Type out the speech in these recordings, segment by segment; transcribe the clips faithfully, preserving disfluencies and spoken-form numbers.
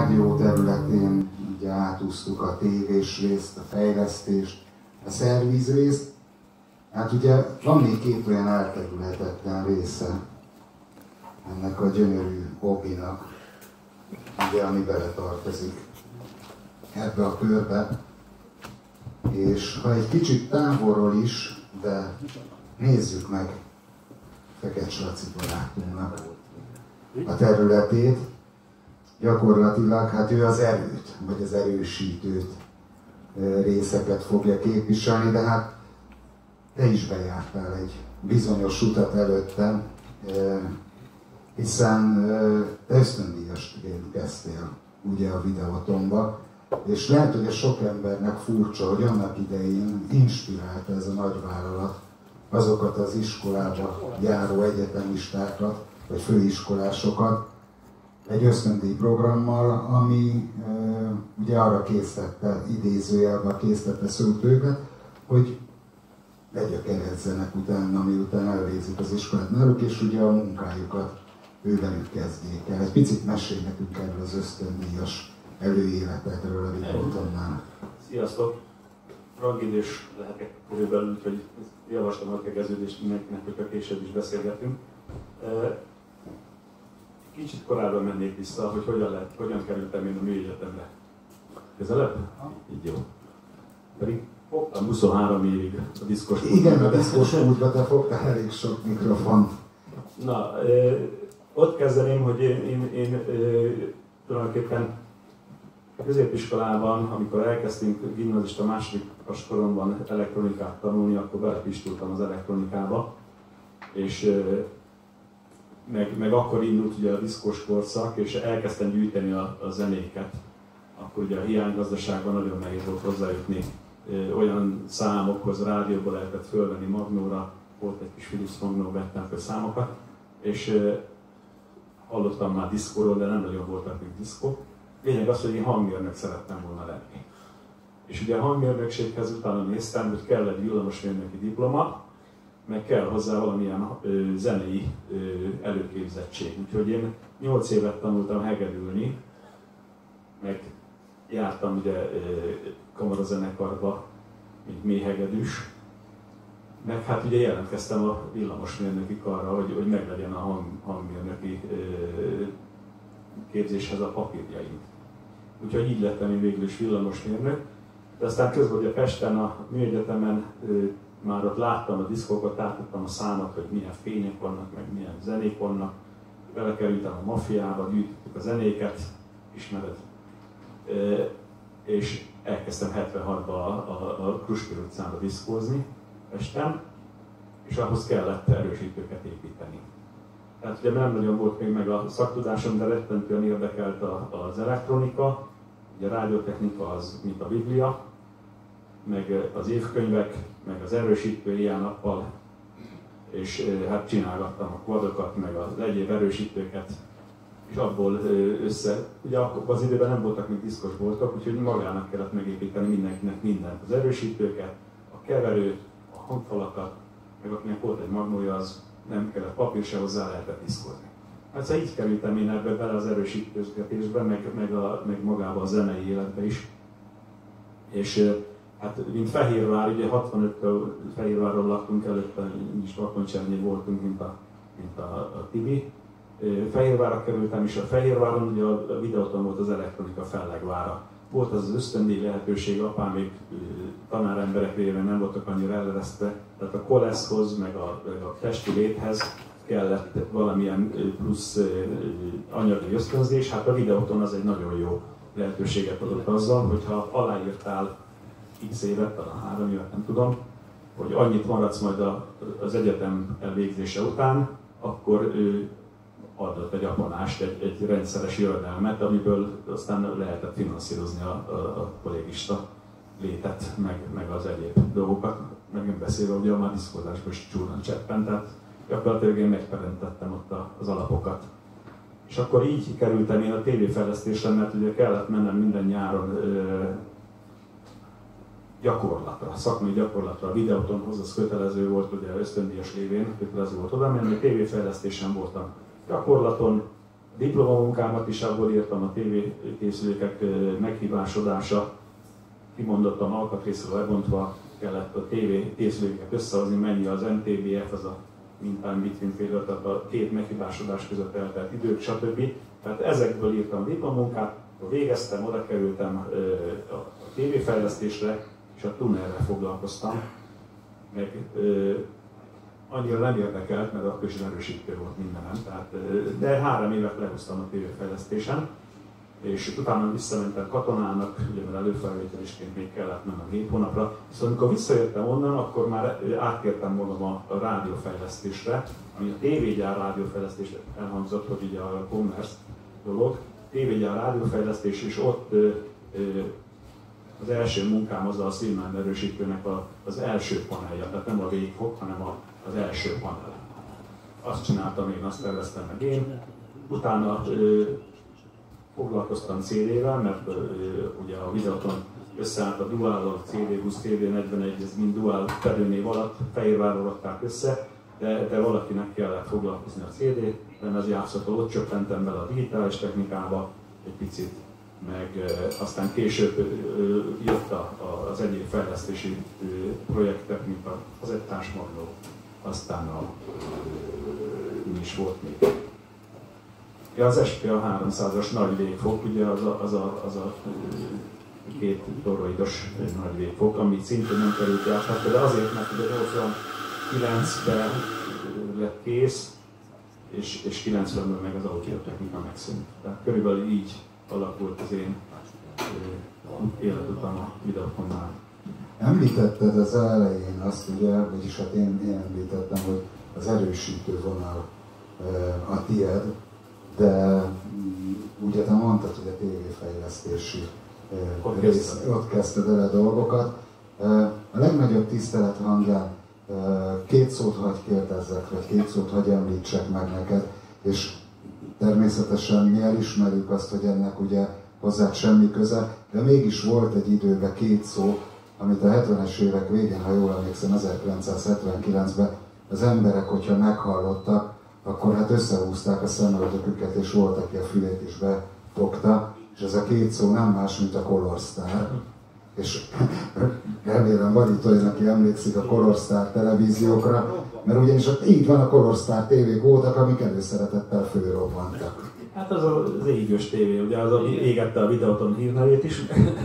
rádió területén ugye átúztuk a tévés részt, a fejlesztést, a szerviz részt. Hát ugye van még két olyan elkerülhetetlen része ennek a gyönyörű hobbinak, ugye, ami beletartozik ebbe a körbe. És ha egy kicsit távolról is, de nézzük meg Fekecs Laci barátunknak a területét, gyakorlatilag hát ő az erőt, vagy az erősítőt részeket fogja képviselni, de hát te is bejártál egy bizonyos utat előttem, hiszen te ösztöndíjasként kezdtél ugye a Videótonba, és lehet, hogy ez sok embernek furcsa, hogy annak idején inspirálta ez a nagyvállalat azokat az iskolába járó egyetemistákat, vagy főiskolásokat egy ösztöndíj programmal, ami e, ugye arra késztette, idézőjelben késztette szülőket, hogy legyökerezzenek utána, miután elvégzik az iskolát náluk, és ugye a munkájukat ővelük kezdjék el. Egy picit mesélj nekünk erről az ösztöndíjas előéletedről a Videótonnál. Sziasztok! Rangidős lehetek körülbelül, hogy javaslom a tegeződést mindenkinek, hogyha később is beszélgetünk. Kicsit korábban mennék vissza, hogy hogyan, lehet, hogyan kerültem én a műegyetemre. Közelebb? Így jó. Pedig fogtam huszonhárom évig a diszkos múltba. Igen, a diszkos múltba te fogtál elég sok mikrofon. Na, ott kezdeném, hogy én, én, én, én tulajdonképpen a középiskolában, amikor elkezdtünk gimnazista másodikas koromban elektronikát tanulni, akkor belepistultam az elektronikába, és meg, meg akkor indult ugye a diszkós korszak, és elkezdtem gyűjteni a, a zenéket. Akkor ugye a hiánygazdaságban nagyon nehéz volt hozzájutni olyan számokhoz, rádióból lehetett fölvenni magnóra, volt egy kis Philips magnó, vettem fel számokat, és hallottam már diszkóról, de nem nagyon voltak még diszkók. Lényeg az, hogy én hangmérnök szerettem volna lenni. És ugye a hangmérnökséghez utána néztem, hogy kell egy villamosmérnöki diploma, meg kell hozzá valamilyen ö, zenei ö, előképzettség. Úgyhogy én nyolc évet tanultam hegedülni, meg jártam ugye ö, kamarazenekarba, mint mélyhegedűs, meg hát ugye jelentkeztem a villamosmérnöki karra, hogy, hogy meglegyen a hang, hangmérnöki ö, képzéshez a papírjaink. Úgyhogy így lettem én végül is villamosmérnök. De aztán közben ugye Pesten a műegyetemen már ott láttam a diszkókat, átadtam a számot, hogy milyen fények vannak, meg milyen zenék vannak. Belekerültem a mafiába, gyűjtöttük a zenéket, ismered. E, és elkezdtem hetvenhatban a, a, a Kruspir utcán diszkózni Pesten, és ahhoz kellett erősítőket építeni. Tehát ugye nem nagyon volt még meg a szaktudásom, de rettentően érdekelt az elektronika, ugye a rádiótechnika az, mint a Biblia, meg az évkönyvek, meg az erősítő éjjel-nappal, és hát csinálgattam a quadokat, meg az egyéb erősítőket, és abból össze, ugye akkor az időben nem voltak még diszkosboltok, úgyhogy magának kellett megépíteni mindenkinek mindent, az erősítőket, a keverőt, a hangfalakat, meg akinek volt egy magnója, az nem kellett papír se hozzá, lehetett diszkozni. Hát szóval így kerültem én ebbe bele az erősítőzgetésbe, meg, meg, a, meg magába a zenei életbe is. És hát mint Fehérvár, ugye hatvanöttől Fehérvárról laktunk, előtte is Bakoncsernyi voltunk, mint a, mint a, a Tibi. Fehérvárra kerültem, és a Fehérváron ugye a Videóton volt az elektronika fellegvára. Volt az az ösztöndíj lehetőség, apám még tanáremberek révén nem voltak annyira eleresztve, tehát a koleszhoz, meg a, meg a testi léthez kellett valamilyen plusz anyagi ösztönzés. Hát a Videóton az egy nagyon jó lehetőséget adott azzal, hogyha aláírtál x évet, talán három évet, nem tudom, hogy annyit maradsz majd az egyetem elvégzése után, akkor ő adott egy apanást, egy, egy rendszeres jövedelmet, amiből aztán lehetett finanszírozni a, a, a kollégista létet, meg, meg az egyéb dolgokat, meg nem beszélve ugye a már diszkózásban is csúran cseppen, tehát gyakorlatilag én megteremtettem ott az alapokat. És akkor így kerültem én a tévéfejlesztésre, mert ugye kellett mennem minden nyáron ö, gyakorlatra, szakmai gyakorlatra. A Videótonhoz az kötelező volt, ugye ösztöndíjas lévén kötelező volt oda menni, tévéfejlesztésen voltam gyakorlaton, A diplomamunkámat is abból írtam, a tévékészülékek meghibásodása, kimondottan alkatrészről lebontva kellett a tévékészülékeket összehozni, mennyi az em té bé ef, az a mintán between failure, tehát a két meghibásodás között eltelt idők, stb. Tehát ezekből írtam a diplomamunkát, végeztem, oda kerültem a tévéfejlesztésre, és a tunerrel foglalkoztam, meg ö, annyira nem érdekelt, mert akkor is erősítő volt mindenem, tehát, de három évet lehúztam a tévéfejlesztésen, és utána visszamentem katonának, ugye mert előfelvételisként még kellett mennem hét hónapra, viszont amikor visszajöttem onnan, akkor már átkértem magam a, a rádiófejlesztésre, ami a tévégyár rádiófejlesztés elhangzott, hogy ugye a commerce dolog, tévégyár rádiófejlesztés, és ott ö, ö, az első munkám az a Stillman erősítőnek a, az első panelja, tehát nem a végfok, hanem a, az első panel. Azt csináltam én, azt terveztem meg én. Utána ö, foglalkoztam cé dé-vel, mert ö, ugye a Videoton összeállt a Dual, cé dé húsz, cé dé negyvenegy, ez mind Dual fedőnév alatt, Fehérvárról rakták össze, de, de valakinek kellett foglalkozni a cé dé-ben, ez játszható, ott csöppentem bele a digitális technikába egy picit, meg aztán később jött az egyéb fejlesztési projektek, mint az Ettás Magnó, aztán a, mi is volt még. Ja, az es pé á háromszázas nagy végfok, ugye az a, az a, az a két toroidos nagy végfok, ami szintén nem került játszható, de azért, mert ugye nyolcvankilencben lett kész, és, és kilencvenben meg az audiotechnika megszűnt. Tehát körülbelül így alakult az én életutam a Videotonnál. Említetted az elején azt, ugye, vagyis hát én, én említettem, hogy az erősítő vonal a tied, de ugye te mondtad, hogy a tévéfejlesztési ott rész, kezdted. ott kezdted el a dolgokat. A legnagyobb tisztelet hangján két szót hagy kérdezzek, vagy két szót hagy említsek meg neked, és természetesen mi elismerjük azt, hogy ennek ugye hozzád semmi köze, de mégis volt egy időben két szó, amit a hetvenes évek végén, ha jól emlékszem, ezerkilencszázhetvenkilencben az emberek, hogyha meghallottak, akkor hát összehúzták a szemöldöküket, és volt, aki a fülét is befogta, és ez a két szó nem más, mint a Color Star. És remélem van itt olyan, aki emlékszik a Color Star televíziókra, mert ugyanis ott így van, a Color Star tévék voltak, amik előszeretettel fölrobbantak. Hát az az égős tévé, ugye az, ami égette a Videoton hírnevét is.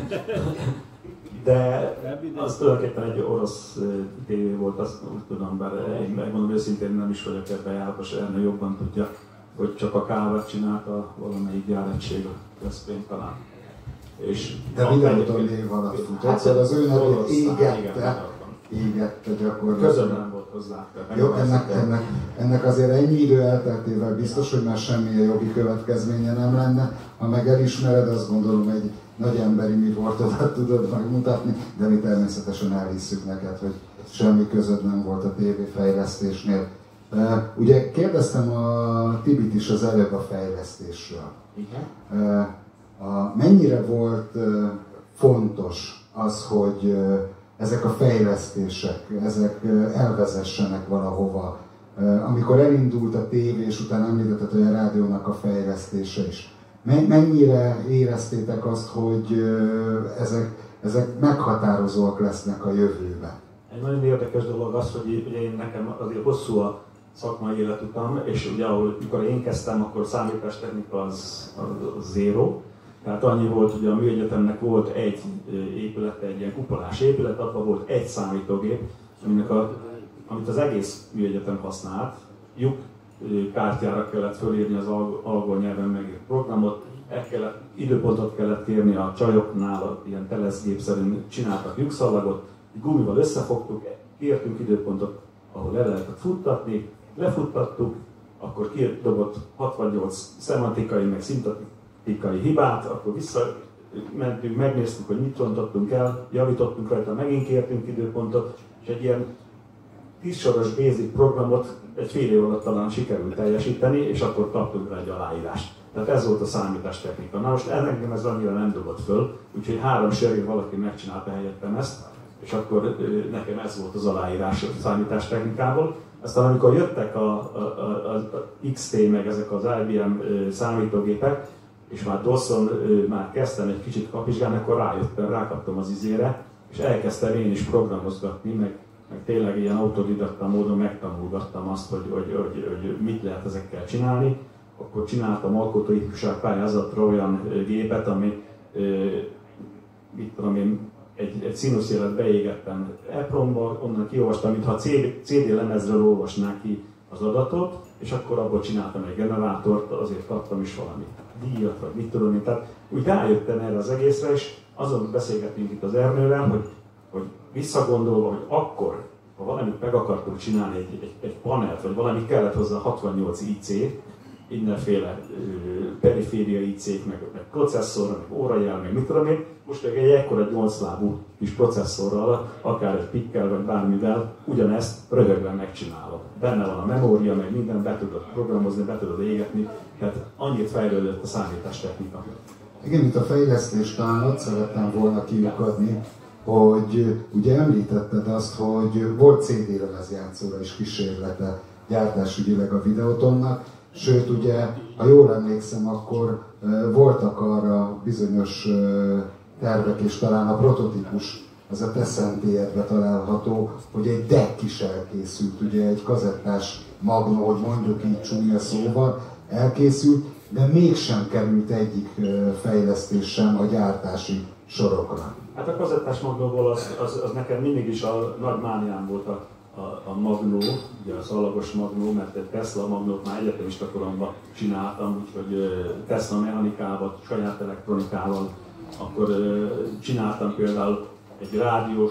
De az tulajdonképpen egy orosz tévé volt, azt úgy tudom, bár én megmondom őszintén, nem is vagyok ebben jártas, ennél jobban tudja, hogy csak a kávát csinálta valamelyik gyáregység a Veszprém talán. És de Videoton név alatt futott, hát, szóval az ő nevét égette, égette gyakorlatilag. Közben nem volt hozzá. Jó, ennek, ennek, ennek azért ennyi idő elteltével biztos, hogy már semmilyen jogi következménye nem lenne. Ha meg elismered, azt gondolom, egy nagy emberi mi voltodat tudod megmutatni, de mi természetesen elhisszük neked, hogy semmi közöd nem volt a tévéfejlesztésnél. Uh, ugye kérdeztem a Tibit is az előbb a fejlesztésről. Igen. Uh, a, mennyire volt uh, fontos az, hogy uh, ezek a fejlesztések, ezek uh, elvezessenek valahova. Uh, amikor elindult a tévé, és utána említetted, hogy a rádiónak a fejlesztése is. Mennyire éreztétek azt, hogy uh, ezek, ezek meghatározóak lesznek a jövőben? Egy nagyon érdekes dolog az, hogy ugye én nekem azért hosszú a szakmai életutam, és ugye ahol, mikor én kezdtem, akkor számítástechnika az, az zéro. Tehát annyi volt, hogy a műegyetemnek volt egy épülete, egy ilyen kupolás épület, abban volt egy számítógép, aminek a, amit az egész műegyetem használt. lyuk kártyára kellett fölírni az angol nyelven megírt programot, el kellett, időpontot kellett kérni a csajoknál, ilyen teleszgépszerűen csináltak lyukszalagot, gumival összefogtuk, kértünk időpontot, ahol le lehetett futtatni, lefuttattuk, akkor kidobott hatvannyolc szemantikai, meg szintetikai hibát, akkor visszamentünk, megnéztük, hogy mit rontottunk el, javítottunk rajta, megint kértünk időpontot, és egy ilyen tízsoros basic programot egy fél év alatt talán sikerült teljesíteni, és akkor kaptunk rá egy aláírást. Tehát ez volt a számítástechnika. Na most engem ez annyira nem dobott föl, úgyhogy három sörért valaki megcsinálta helyettem ezt, és akkor nekem ez volt az aláírás a számítástechnikából. Aztán amikor jöttek a, a, a, iksz té, meg ezek az i bé em számítógépek, és már doszon már kezdtem egy kicsit kapizsgálni, akkor rájöttem, rákaptam az izére, és elkezdtem én is programozgatni, meg, meg tényleg ilyen autodidakta módon megtanulgattam azt, hogy, hogy, hogy, hogy mit lehet ezekkel csinálni. Akkor csináltam alkotóifjúság pályázatra olyan gépet, ami, mit tudom én, egy, egy színuszjelet beégettem EPROM-ba, onnan kiolvastam, mintha a cé dé lemezről olvasnák ki az adatot, és akkor abból csináltam egy generátort, azért kaptam is valami díjat, vagy mit tudom én. Tehát úgy rájöttem erre az egészre, és azon beszélgettünk itt az Ernővel, hogy, hogy visszagondolva, hogy akkor, ha valamit meg akartunk csinálni, egy, egy, egy panelt, vagy valami kellett hozzá hatvannyolc i cé, mindenféle periféria i cé-k, meg, meg processzor, meg órajel, meg mit tudom én, most egy ekkora nyolclábú kis processzorral, akár egy pikkel, vagy bármivel, ugyanezt röhögben megcsinálod. Benne van a memória, meg minden, be tudod programozni, be tudod égetni, tehát annyit fejlődött a számítástechnika. Igen, itt a fejlesztést talán ott szerettem volna kiukadni, hogy ugye említetted azt, hogy volt cé dé lemezjátszóra is kísérlete gyártásügyileg a Videotonnak, sőt ugye, ha jól emlékszem, akkor uh, voltak arra bizonyos uh, tervek, és talán a prototípus az a te szentélyedbe található, hogy egy deck is elkészült, ugye egy kazettás magnó, hogy mondjuk így csúnya szóval, elkészült, de mégsem került egyik uh, fejlesztés sem a gyártási sorokra. Hát a kazettás magnóból az, az, az nekem mindig is a nagy mániám volt a, a, a magnó, ugye a szalagos magnó, mert egy Tesla magnót már egyetemista koromban csináltam, úgyhogy Tesla mechanikával, saját elektronikával, akkor csináltam például egy rádiós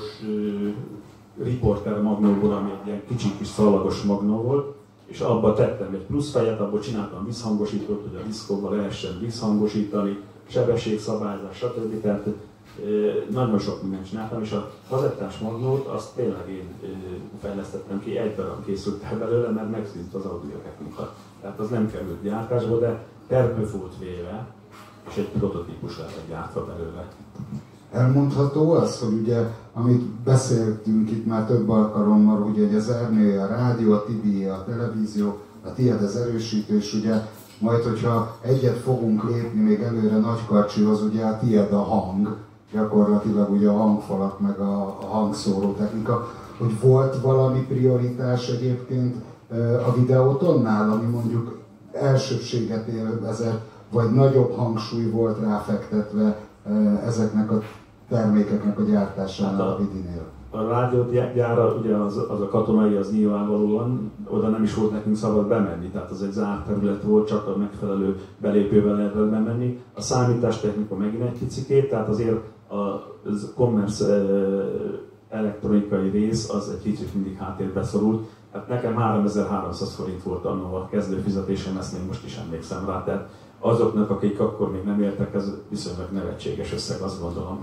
riporter magnóból, ami egy ilyen kicsi kis szalagos magnó volt, és abba tettem egy plusz fejet, abból csináltam visszhangosítót, hogy a diszkóval lehessen visszhangosítani, sebességszabályzás, stb. Tehát nagyon sok mindent csináltam, és a kazettás magnót azt tényleg én fejlesztettem ki, egy darab készült el belőle, mert megszűnt az audiotechnika. Tehát az nem került gyártásba, de tervbe volt véve, és egy prototípus lett gyártva belőle. Elmondható az, hogy ugye, amit beszéltünk itt már több alkalommal, ugye, hogy az Ernő a rádió, a Tibi a televízió, a tiéd az erősítő, és ugye majd, hogyha egyet fogunk lépni még előre Nagykarcsihoz, ugye a tiéd a hang, gyakorlatilag ugye a hangfalak meg a, a hangszóró technika, hogy volt valami prioritás egyébként a Videotonnál, ami mondjuk elsőbséget élvezett, vagy nagyobb hangsúly volt ráfektetve ezeknek a termékeknek a gyártásánál a Vidinél? A rádiógyára, ugye az, az a katonai, az nyilvánvalóan, oda nem is volt nekünk szabad bemenni, tehát az egy zárt terület volt, csak a megfelelő belépővel lehetett bemenni. A számítástechnika megint egy picikét, tehát azért a commerce elektronikai rész az egy kicsit mindig háttérbe szorult. Hát nekem háromezer-háromszáz forint volt annól a kezdőfizetésem, ezt még most is emlékszem rá, tehát azoknak, akik akkor még nem értek, ez viszonylag nevetséges összeg, azt gondolom.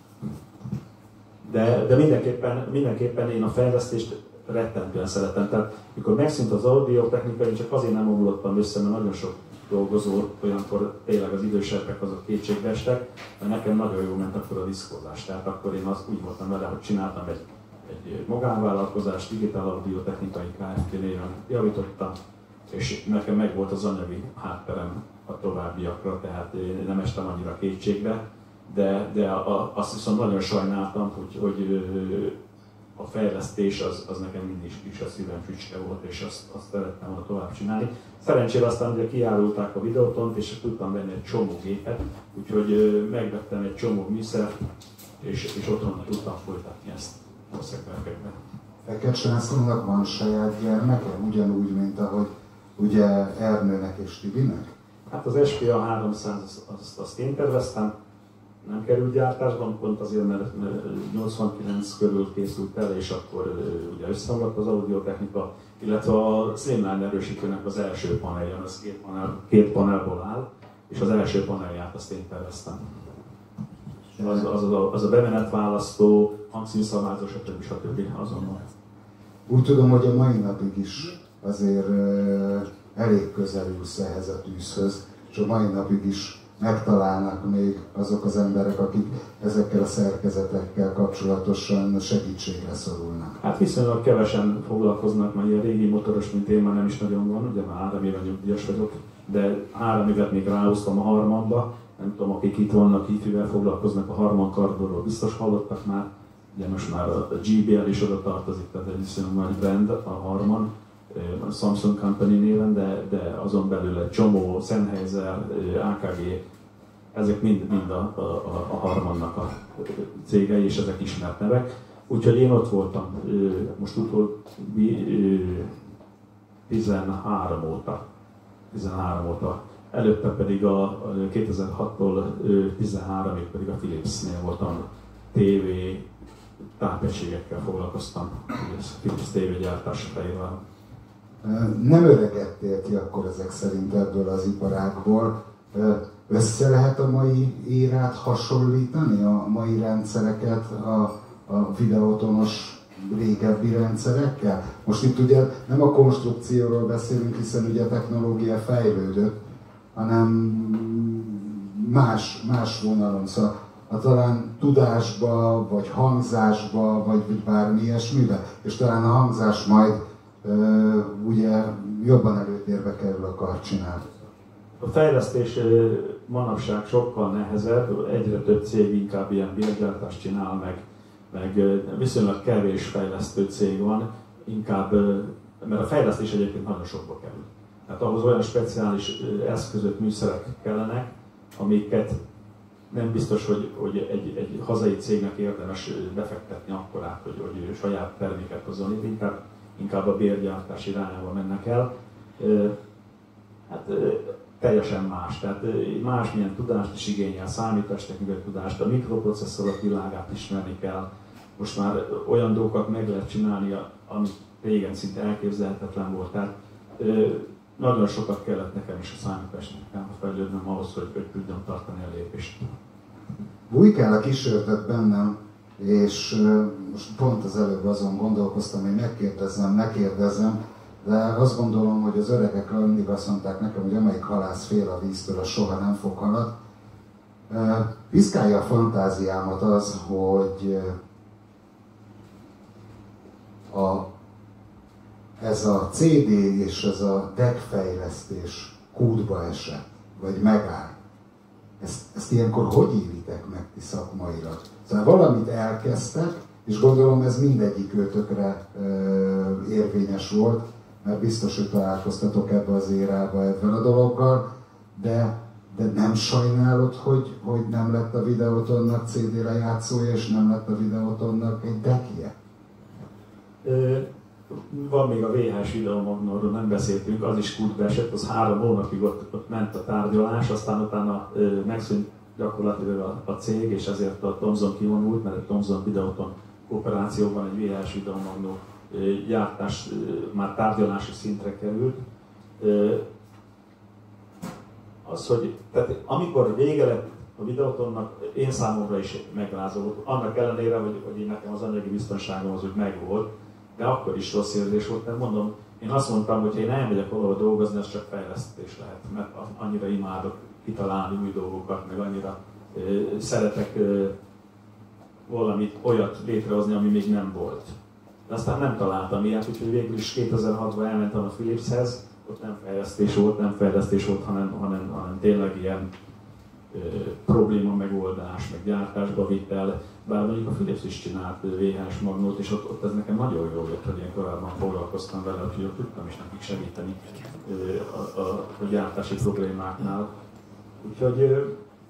De, de mindenképpen, mindenképpen én a fejlesztést rettentően szeretem. Tehát mikor megszűnt az audiotechnika, én csak azért nem omlottam össze, mert nagyon sok dolgozó, olyankor tényleg az idősebbek azok kétségbe estek, de nekem nagyon jó ment akkor a diszkózás. Tehát akkor én azt úgy voltam vele, hogy csináltam egy, egy magánvállalkozást, digitál audiotechnikai Kft. Néven javítottam, és nekem meg volt az anyagi hátterem a továbbiakra, tehát én nem estem annyira kétségbe. De, de a, azt viszont nagyon sajnáltam, hogy, hogy a fejlesztés az, az nekem mindig is a szívem fücske volt, és azt, azt szerettem volna tovább csinálni. Szerencsére aztán ugye kiárulták a Videotont, és tudtam venni egy csomó gépet, úgyhogy megvettem egy csomó műszert, és, és otthon tudtam folytatni ezt a szekverkekben. Fekete Sándornak van saját gyermeke, ugyanúgy, mint ahogy ugye Ernőnek és Tibinek? Hát az es pé á háromszáz azt, azt, azt én terveztem, nem került gyártásban, pont azért, mert nyolcvankilenc körül készült el, és akkor ugye összeomlott az audiotechnika, illetve a Slimline erősítőnek az első paneljen, az két, panel, két panelból áll, és az első panelját azt én terveztem. Az, az, az, a, az a bemenetválasztó, hangszínszabályzó, stb. stb. Azonnal. Úgy tudom, hogy a mai napig is azért uh, elég közel ülsz ehhez a tűzhöz, és a mai napig is megtalálnak még azok az emberek, akik ezekkel a szerkezetekkel kapcsolatosan segítségre szorulnak? Hát viszonylag kevesen foglalkoznak, mert ilyen régi motoros, mint én, már nem is nagyon van, ugye már három éve nyugdíjas vagyok, de három évet még ráhoztam a Harmanba. Nem tudom, akik itt vannak, hifivel foglalkoznak a Harman kardborról, biztos hallottak már. Ugye most már a gé bé el is oda tartozik, tehát egy viszonylag nagy brand, a Harman, a Samsung Company néven, de, de azon belül egy csomó, Sennheiser, á ká gé, ezek mind, mind a, a, a Harmannak a cégei, és ezek ismert nevek. Úgyhogy én ott voltam, most utóbbi tizenhárom óta, tizenhárom óta. Előtte pedig a kétezer-hattól tizenháromig pedig a Philipsnél voltam, tévé tápegységekkel foglalkoztam, Philips tévégyártás fejével. Nem öregedtél ki akkor ezek szerint ebből az iparágból. Össze lehet a mai érát hasonlítani, a mai rendszereket a, a videótonos régebbi rendszerekkel? Most itt ugye nem a konstrukcióról beszélünk, hiszen ugye a technológia fejlődött, hanem más, más vonalon. Szóval a talán tudásba, vagy hangzásba, vagy, vagy bármi ilyesmibe, és talán a hangzás majd uh, ugye jobban előtérbe kerül a karcsinál. A fejlesztés manapság sokkal nehezebb, egyre több cég inkább ilyen bérgyártást csinál, meg, meg viszonylag kevés fejlesztő cég van, inkább, mert a fejlesztés egyébként nagyon sokba kerül. Tehát ahhoz olyan speciális eszközök, műszerek kellenek, amiket nem biztos, hogy, hogy egy, egy hazai cégnek érdemes befektetni akkorát, hogy, hogy saját terméket hozzon, inkább, inkább a bérgyártás irányába mennek el. Hát teljesen más, tehát másmilyen tudást is igényel, számítástechnikai tudást, a mikroprocesszorok világát ismerni kell. Most már olyan dolgokat meg lehet csinálni, ami régen szinte elképzelhetetlen volt. Tehát nagyon sokat kellett nekem is a számítástechnikába fejlődnöm ahhoz, hogy, hogy tudjam tartani a lépést. Bujkál a kísértet bennem, és most pont az előbb azon gondolkoztam, hogy megkérdezzem, megkérdezem, de azt gondolom, hogy az öregek mindig azt mondták nekem, hogy amelyik halász fél a víztől, az soha nem fog halat. Piszkálja a fantáziámat az, hogy a, ez a cé dé és ez a deck fejlesztés kútba esett, vagy megáll. Ezt, ezt ilyenkor hogy élitek meg ti szakmailag? Szóval valamit elkezdtek, és gondolom ez mindegyik őtökre e, érvényes volt, mert biztos, hogy találkoztatok ebbe az érába ebben a dologgal, de, de nem sajnálod, hogy, hogy nem lett a Videotonnak cé dé lejátszója, és nem lett a Videotonnak egy deckje? Van még a vé há es videómagnóról nem beszéltünk, az is kútba esett, az három hónapig ott, ott ment a tárgyalás, aztán utána ö, megszűnt gyakorlatilag a, a cég, és ezért a Thomson kivonult, mert a Thomson Videoton kooperációban egy vé há es videómagnó gyártás már tárgyalási szintre került. Az, hogy tehát amikor vége lett a Videotonnak, én számomra is megrázó volt, annak ellenére, hogy, hogy én nekem az anyagi biztonságom az úgy megvolt, de akkor is rossz érzés volt, mert mondom, én azt mondtam, hogy ha én elmegyek valahol dolgozni, az csak fejlesztés lehet, mert annyira imádok kitalálni új dolgokat, meg annyira ö, szeretek ö, valamit olyat létrehozni, ami még nem volt. De aztán nem találtam ilyet, úgyhogy végül is kétezer-hatban elmentem a Philipshez, ott nem fejlesztés volt, nem fejlesztés volt, hanem, hanem, hanem tényleg ilyen ö, probléma megoldás, meg gyártásba vitel, bár mondjuk a Philips is csinált vé há es magnót, és ott, ott ez nekem nagyon jól jött, hogy én korábban foglalkoztam vele, hogy ott tudtam is nekik segíteni ö, a, a, a gyártási problémáknál. Úgyhogy ö,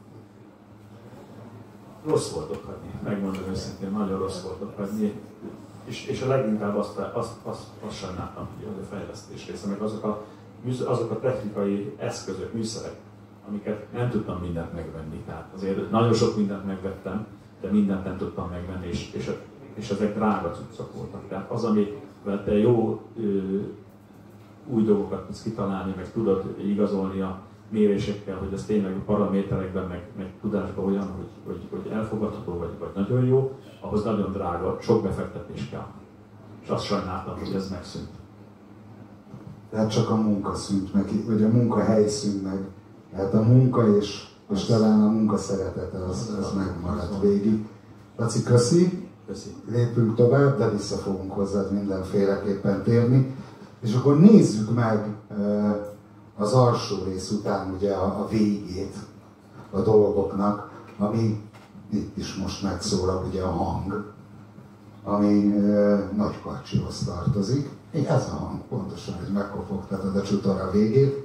rossz volt ott hagyni, megmondom őszintén, nagyon rossz volt ott hagyni. És, és a leginkább azt, azt, azt, azt sajnáltam, hogy a fejlesztés része, meg azok a, azok a technikai eszközök, műszerek, amiket nem tudtam mindent megvenni. Tehát azért nagyon sok mindent megvettem, de mindent nem tudtam megvenni, és, és, és ezek drága cuccok voltak. Tehát az, amivel te jó ö, új dolgokat tudsz kitalálni, meg tudod igazolni a mérésekkel, hogy ez tényleg a paraméterekben, meg, meg tudásban olyan, hogy, hogy, hogy elfogadható vagy, vagy nagyon jó, ahhoz nagyon drága, sok befektetés kell. És azt sajnáltam, hogy ez megszűnt. Tehát csak a munka szűnt meg, vagy a munkahely szűnt meg. Tehát a munka és és talán a munka szeretete az, az megmaradt végig. Laci, köszi. Köszi. Lépünk tovább, de vissza fogunk hozzád mindenféleképpen térni. És akkor nézzük meg az alsó rész után ugye a, a végét a dolgoknak, ami itt is most megszólal, ugye a hang, ami Nagykarcsihoz tartozik. Ez a hang, pontosan, hogy megkopogtatod a csutora végét.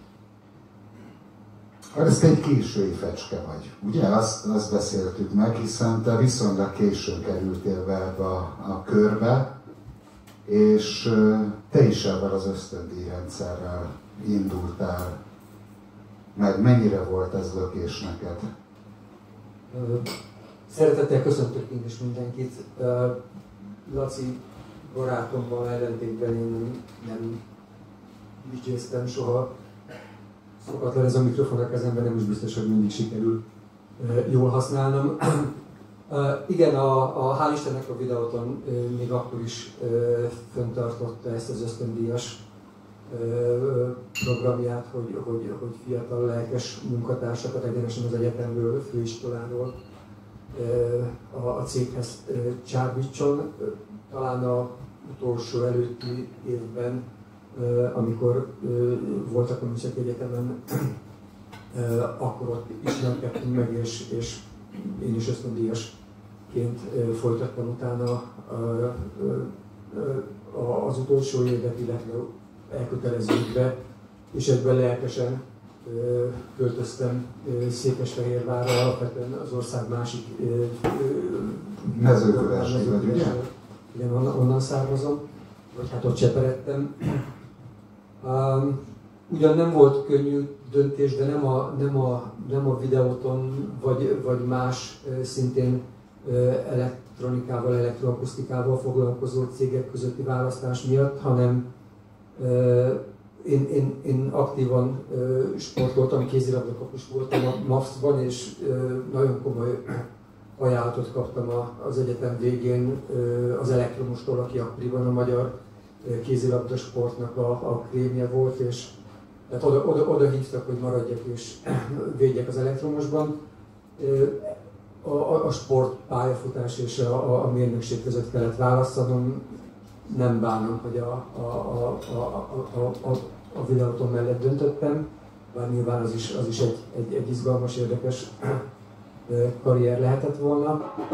Ez te egy késői fecske vagy, ugye? Azt, azt beszéltük meg, hiszen te viszonylag későn kerültél be ebbe a, a körbe, és te is ebben az ösztöndíjrendszerrel indultál. Meg mennyire volt ez lökés neked? Szeretettel köszöntök én is mindenkit. Laci barátommal ellentétben én nem ügyéztem soha. Szokatlan ez a mikrofon a kezemben, nem is biztos, hogy mindig sikerül jól használnom. Igen, a, a hál' Istennek a videóton még akkor is fenntartotta ezt az ösztöndíjas programját, hogy, hogy, hogy fiatal lelkes munkatársakat egyenesen az egyetemről, főiskoláról a, a céghez csábítson. Talán az utolsó előtti évben, amikor voltak a Műszaki Egyetemen, akkor ott ismerkedtünk meg, és, és én is ösztöndíjasként folytattam utána az utolsó évet, illetve elköteleződve, és ebben lelkesen költöztem Székesfehérvárra, alapvetően az ország másik mezőkövesdi vagy, ugye? Igen, onnan, onnan származom, vagy hát ott cseperedtem. Um, ugyan nem volt könnyű döntés, de nem a, nem a, nem a videóton, vagy, vagy más szintén elektronikával, elektroakusztikával foglalkozó cégek közötti választás miatt, hanem Én, én, én aktívan uh, sportoltam, kézilabdakapus voltam a MAFS-ban, és uh, nagyon komoly ajánlatot kaptam a, az egyetem végén uh, az Elektromostól, aki akkoriban a magyar uh, kézilabda sportnak a, a krémje volt, és tehát oda, oda, oda hívtak, hogy maradjak és védjek az Elektromosban. Uh, a, a sport pályafutás és a, a, a mérnökség között kellett választanom. Nem bánom, hogy a, a, a, a, a, a, a videóton mellett döntöttem, bár nyilván az is, az is egy, egy, egy izgalmas, érdekes karrier lehetett volna.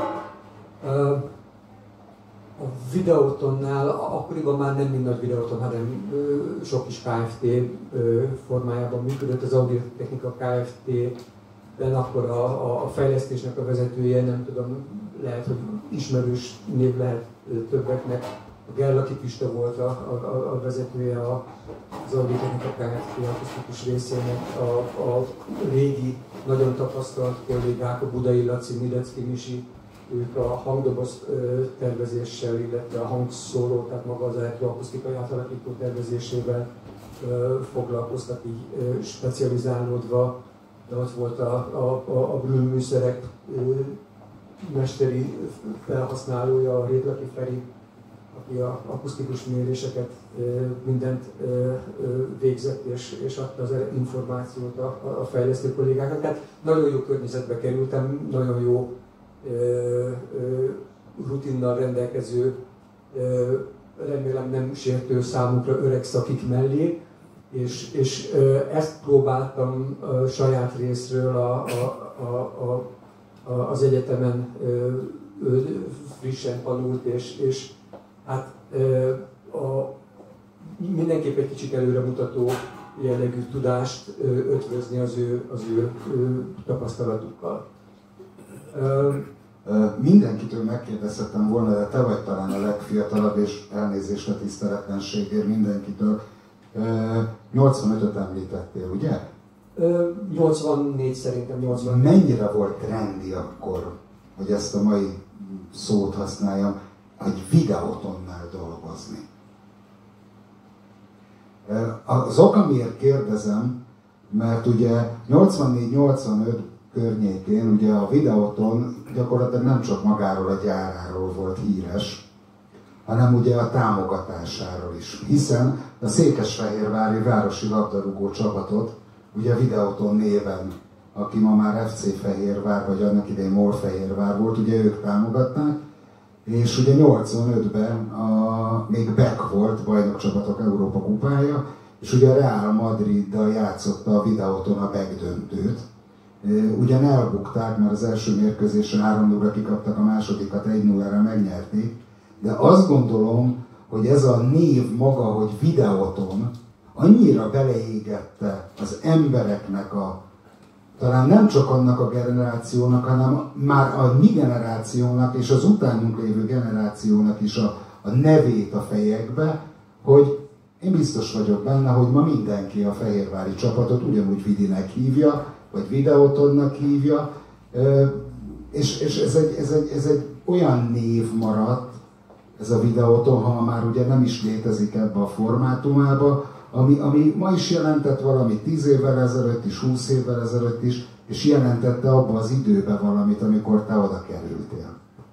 A videótonnál akkoriban már nem mind nagy videóton, hanem sok is Kft. Formájában működött. Az Audiotechnika Kft.-ben akkor a, a, a fejlesztésnek a vezetője, nem tudom, lehet, hogy ismerős név lehet többeknek. A Gerlaki Pista volt a, a, a vezetője az Audiotechnika Kft. Akusztikus részének, a, a régi, nagyon tapasztalt kollégák, a Budai Laci, Milecki Misi, ők a hangdoboz tervezéssel, illetve a hangszóró, tehát maga az elektroakusztikai átalakító tervezésével foglalkoztak, így specializálódva, de ott volt a, a, a, a Brühl műszerek mesteri felhasználója, a Rédlaki Feri, aki a akusztikus méréseket, mindent végzett és, és adta az információt a, a fejlesztő kollégáknak. Tehát nagyon jó környezetbe kerültem, nagyon jó rutinnal rendelkező, remélem nem sértő számukra öreg szakik mellé, és, és ezt próbáltam saját részről a, a, a, a, az egyetemen frissen tanult, és, és hát a, mindenképp egy kicsit előremutató jellegű tudást ötvözni az ő, az ő, ő tapasztalatukkal. Mindenkitől megkérdezhettem volna, de te vagy talán a legfiatalabb, és elnézést a tiszteletlenségért mindenkitől. nyolcvanötöt említettél, ugye? nyolcvannégy szerintem, nyolcvannégy. Mennyire volt trendi akkor, hogy ezt a mai szót használjam, egy videótonnál dolgozni? Az oka miért kérdezem, mert ugye nyolcvannégy nyolcvanöt környékén ugye a videóton gyakorlatilag nem csak magáról a gyáráról volt híres, hanem ugye a támogatásáról is. Hiszen a székesfehérvári városi labdarúgó csapatot ugye Videóton néven aki ma már ef cé Fehérvár, vagy annak idején Mol-Fehérvár volt, ugye ők támogatták, és ugye nyolcvanötben a, még Beck volt, bajnokcsapatok Európa kupája, és ugye a Real Madriddal játszotta a Videóton a megdöntőt. Ugyan elbukták, mert az első mérkőzésen három nullra kikaptak, a másodikat egy nullára megnyerték, de azt gondolom, hogy ez a név maga, hogy Videóton, annyira beleégette az embereknek a, talán nem csak annak a generációnak, hanem már a mi generációnak és az utánunk lévő generációnak is a, a nevét a fejekbe, hogy én biztos vagyok benne, hogy ma mindenki a fehérvári csapatot ugyanúgy Vidinek hívja, vagy Videótonnak hívja, és, és ez, egy, ez, egy, ez egy olyan név maradt, ez a Videóton, ha már ugye nem is létezik ebbe a formátumába, ami, ami ma is jelentett valamit tíz évvel ezelőtt is, húsz évvel ezelőtt is, és jelentette abba az időben valamit, amikor te oda kerültél.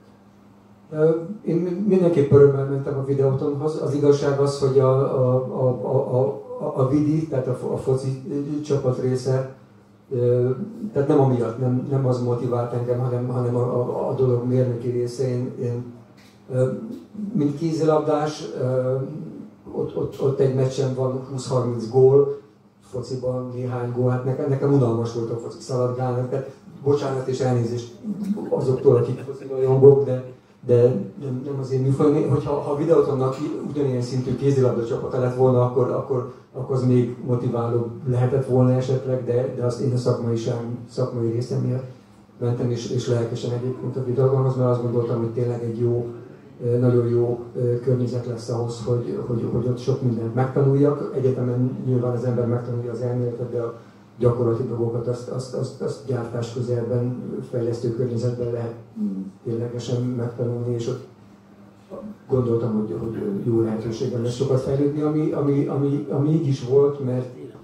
Én mindenképp örömmel mentem a Videótonhoz. Az igazság az, hogy a, a, a, a, a, a Vidi, tehát a, a foci csapat része, tehát nem amiatt, nem, nem az motivált engem, hanem, hanem a, a, a dolog mérnöki része. Én, én, mint kézilabdás, ott, ott, ott egy meccsen van húsz-harminc gól, fociban néhány gól, hát nekem, nekem unalmas volt a foci, szaladgálnak, tehát bocsánat és elnézést azoktól, akik foci rajongók, de, de nem, nem az én műfaj. Hogyha ha a Videótonnak ugyanilyen szintű kézilabda csapata lett volna, akkor, akkor, akkor az még motiválóbb lehetett volna esetleg, de, de azt én a szakmai, sem, szakmai részem miatt mentem, és, és lelkesen egyébként a Videótonhoz, mert azt gondoltam, hogy tényleg egy jó, nagyon jó környezet lesz ahhoz, hogy, hogy, hogy ott sok mindent megtanuljak. Egyetemen nyilván az ember megtanulja az elméletet, de a gyakorlati dolgokat azt, azt, azt, azt gyártás közelben, fejlesztő környezetben lehet ténylegesen megtanulni, és ott gondoltam, hogy, hogy jó lehetőségem lesz sokat fejlődni, ami, ami, ami, ami így is volt, mert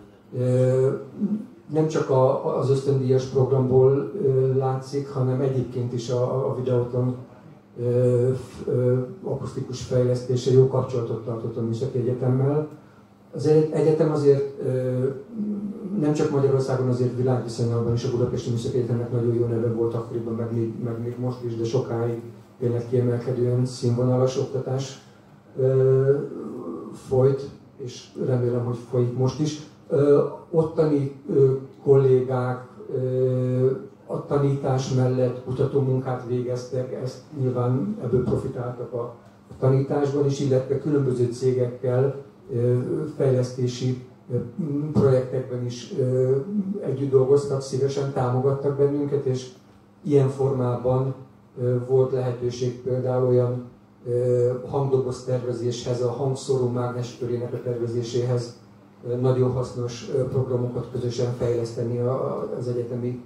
nem csak a, az ösztöndíjas programból látszik, hanem egyébként is a, a Videóton Ö, ö, akusztikus fejlesztése, jó kapcsolatot tartott a Műszaki Egyetemmel. Az egyetem azért ö, nem csak Magyarországon, azért világviszonylatban is a Budapesti Műszaki Egyetemnek nagyon jó neve volt akkoriban, meg még, meg még most is, de sokáig tényleg kiemelkedően színvonalas oktatás ö, folyt, és remélem, hogy folyik most is. Ö, ottani ö, kollégák ö, a tanítás mellett kutatómunkát végeztek, ezt nyilván ebből profitáltak a tanításban is, illetve különböző cégekkel fejlesztési projektekben is együtt dolgoztak, szívesen támogattak bennünket, és ilyen formában volt lehetőség például olyan hangdoboz tervezéshez, a hangszóró mágneskörének a tervezéséhez nagyon hasznos programokat közösen fejleszteni az egyetemi,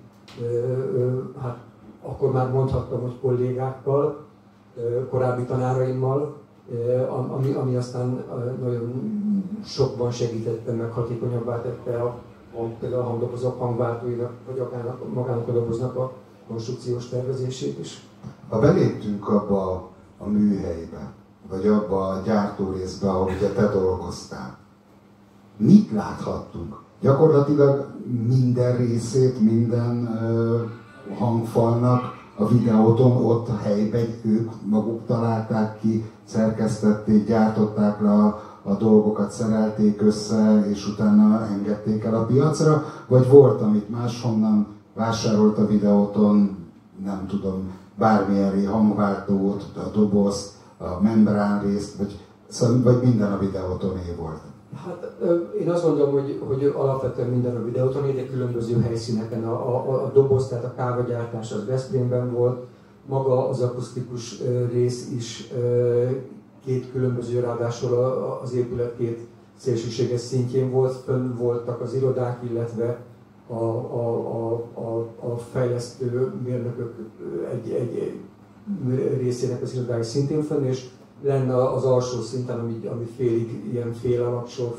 hát akkor már mondhattam, hogy kollégákkal, korábbi tanáraimmal, ami, ami aztán nagyon sokban segítette, meg hatékonyabbá tette a, például a hangdobozok hangváltóinak, vagy akár magának a doboznak a konstrukciós tervezését is. Ha beléptünk abba a műhelybe, vagy abba a gyártórészbe, ahol ugye te dolgoztál, mit láthattunk? Gyakorlatilag minden részét, minden uh, hangfalnak a Videóton ott a helyben ők maguk találták ki, szerkesztették, gyártották le a, a dolgokat, szerelték össze, és utána engedték el a piacra, vagy volt, amit máshonnan vásárolt a Videóton, nem tudom, bármilyen hangváltót, a dobozt, a membránrészt, vagy, vagy minden a Videótoné volt? Hát én azt gondolom, hogy, hogy alapvetően minden a Videótoné, de különböző helyszíneken. A, a, a doboz, tehát a kávagyártás az Veszprémben volt, maga az akusztikus rész is két különböző, ráadásul az épület két szélsőséges szintjén volt, fönn voltak az irodák, illetve a, a, a, a, a fejlesztő mérnökök egy, egy, egy részének az irodái szintén fönn, és lenne az alsó szinten, ami, ami félig ilyen fél alaksor,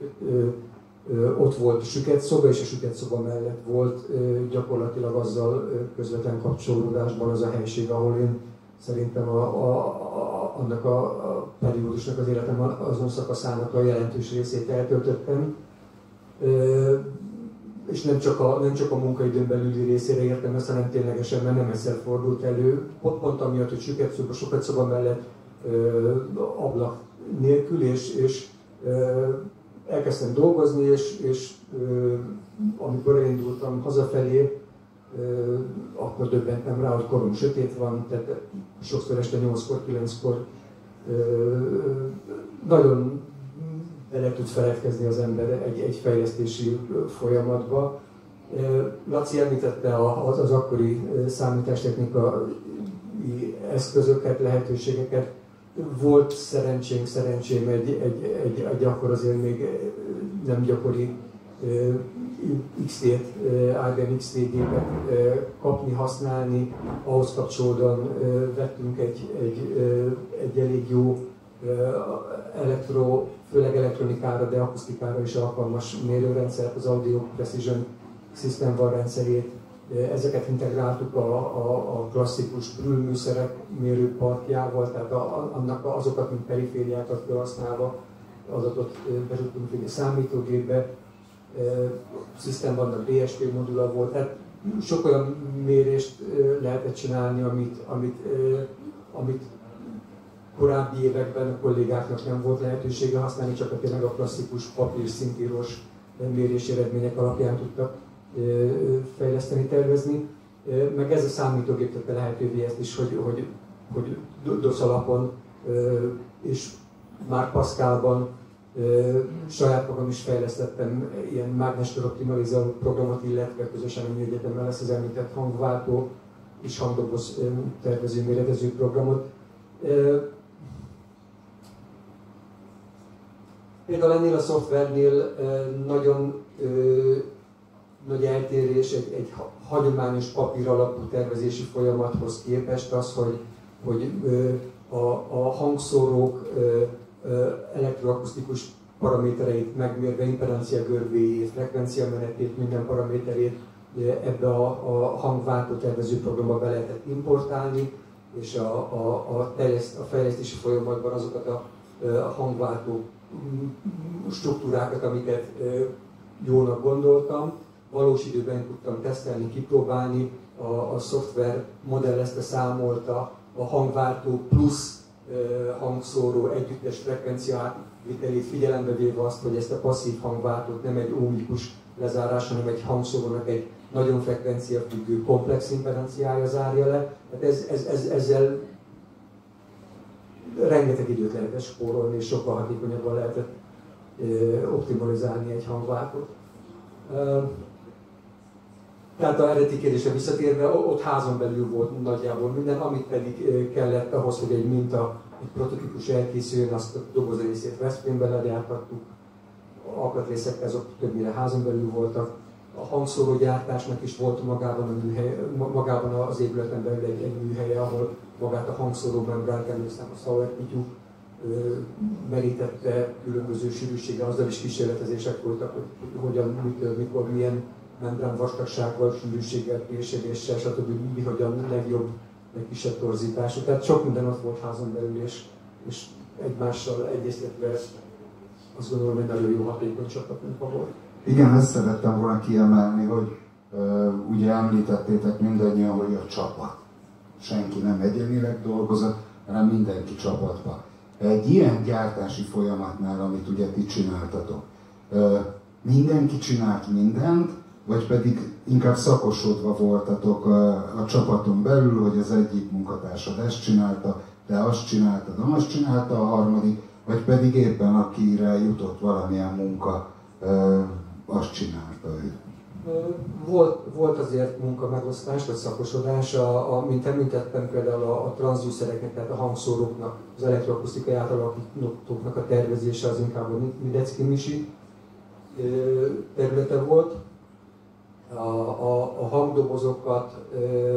ott volt a süketszoba, és a süketszoba mellett volt ö, gyakorlatilag azzal ö, közvetlen kapcsolódásban az a helység, ahol én szerintem a, a, a, annak a, a periódusnak az életem azon szakaszának a jelentős részét eltöltöttem. Ö, és és nem csak, a, nem csak a munkaidőn belüli részére értem ezt, hanem ténylegesen, mert nem egyszer fordult elő. Pont, pont amiatt, hogy süket szoba, sokat szoba mellett ö, ablak nélkül, és, és ö, elkezdtem dolgozni, és, és ö, amikor elindultam hazafelé, ö, akkor döbbentem rá, hogy korom sötét van, tehát sokszor este nyolckor, kilenckor ö, nagyon bele tud feledkezni az ember egy, egy fejlesztési folyamatba. Laci említette az, az akkori számítástechnikai eszközöket, lehetőségeket. Volt szerencsénk, szerencsém egy, egy, egy, egy akkor azért még nem gyakori iksz té-t, i bé em iksz té gépet kapni, használni. Ahhoz kapcsolódóan vettünk egy, egy, egy elég jó elektro, főleg elektronikára, de akusztikára is alkalmas mérőrendszert, az Audio Precision System van rendszerét. Ezeket integráltuk a, a, a klasszikus Brühl műszerek mérőparkjával, tehát a, annak azokat, mint perifériákat felhasználva adatot be tudtunk vinni számítógépbe. System vannak dé es pé modula volt, tehát sok olyan mérést lehetett csinálni, amit, amit, amit korábbi években a kollégáknak nem volt lehetősége használni, csak a tényleg a klasszikus papír szintírós mérési eredmények alapján tudtak fejleszteni, tervezni. Meg ez a számítógép tette lehetővé ezt is, hogy, hogy, hogy DOS alapon és már Pascalban saját magam is fejlesztettem ilyen mágneskör optimalizáló programot, illetve közösen a Műegyetemmel lesz az említett hangváltó és hangdoboz tervező, méretező programot. Például ennél a szoftvernél nagyon nagy eltérés egy, egy hagyományos papír alapú tervezési folyamathoz képest az, hogy, hogy a, a hangszórók elektroakusztikus paramétereit megmérve, impedancia görbéjét, frekvencia menetét, minden paraméterét ebbe a, a hangváltó tervező programba be lehetett importálni, és a, a, a, terjeszt, a fejlesztési folyamatban azokat a, a hangváltó struktúrákat, amiket jónak gondoltam, valós időben tudtam tesztelni, kipróbálni, a, a szoftver modellezte, számolta a hangváltó plusz hangszóró együttes frekvencia átvitelét, figyelembe véve azt, hogy ezt a passzív hangváltót nem egy ómikus lezárás, hanem egy hangszórónak egy nagyon frekvenciafüggő komplex impedanciája zárja le. Tehát ez, ez, ez, ezzel rengeteg időt lehetett spórolni, és sokkal hatékonyabban lehetett optimalizálni egy hangváltót. Tehát a eredeti kérdésre visszatérve, ott házon belül volt nagyjából minden, amit pedig kellett ahhoz, hogy egy minta, egy prototípus elkészüljön, azt a doboz részét Veszprémbe legyártattuk, alkatrészek azok többnyire házon belül voltak. A hangszórógyártásnak is volt magában, a műhely, magában az épületen belül egy, egy műhelye, ahol magát a hangszóró membránt, emlékszem a Sauer Pityu merítette különböző sűrűséggel, azzal is kísérletezések voltak, hogy hogyan, mitől, mikor, milyen membrán vastagsággal, sűrűséggel, pérségéssel, stb. Mi hogyan legjobb, legkisebb torzítású. Tehát sok minden ott volt házon belül, és, és egymással egyeztetve azt gondolom, hogy nagyon jó hatékony csapatmunka volt. Igen, ezt szerettem volna kiemelni, hogy uh, ugye említettétek mindannyian, hogy a csapat. Senki nem egyénileg dolgozott, hanem mindenki csapatban. Egy ilyen gyártási folyamatnál, amit ugye ti csináltatok, uh, mindenki csinált mindent, vagy pedig inkább szakosodva voltatok a, a csapaton belül, hogy az egyik munkatársad ezt csinálta, te azt csináltad, azt csinálta a harmadik, vagy pedig éppen akire jutott valamilyen munka, azt csinálta ő. Volt, volt azért munkamegosztás, vagy szakosodás, a, a, mint említettem például a, a transzducereknek, tehát a hangszóróknak, az elektroakusztikai átalakítóknak a tervezése az inkább a Midecki Misi területe volt. A, a, a hangdobozokat ö,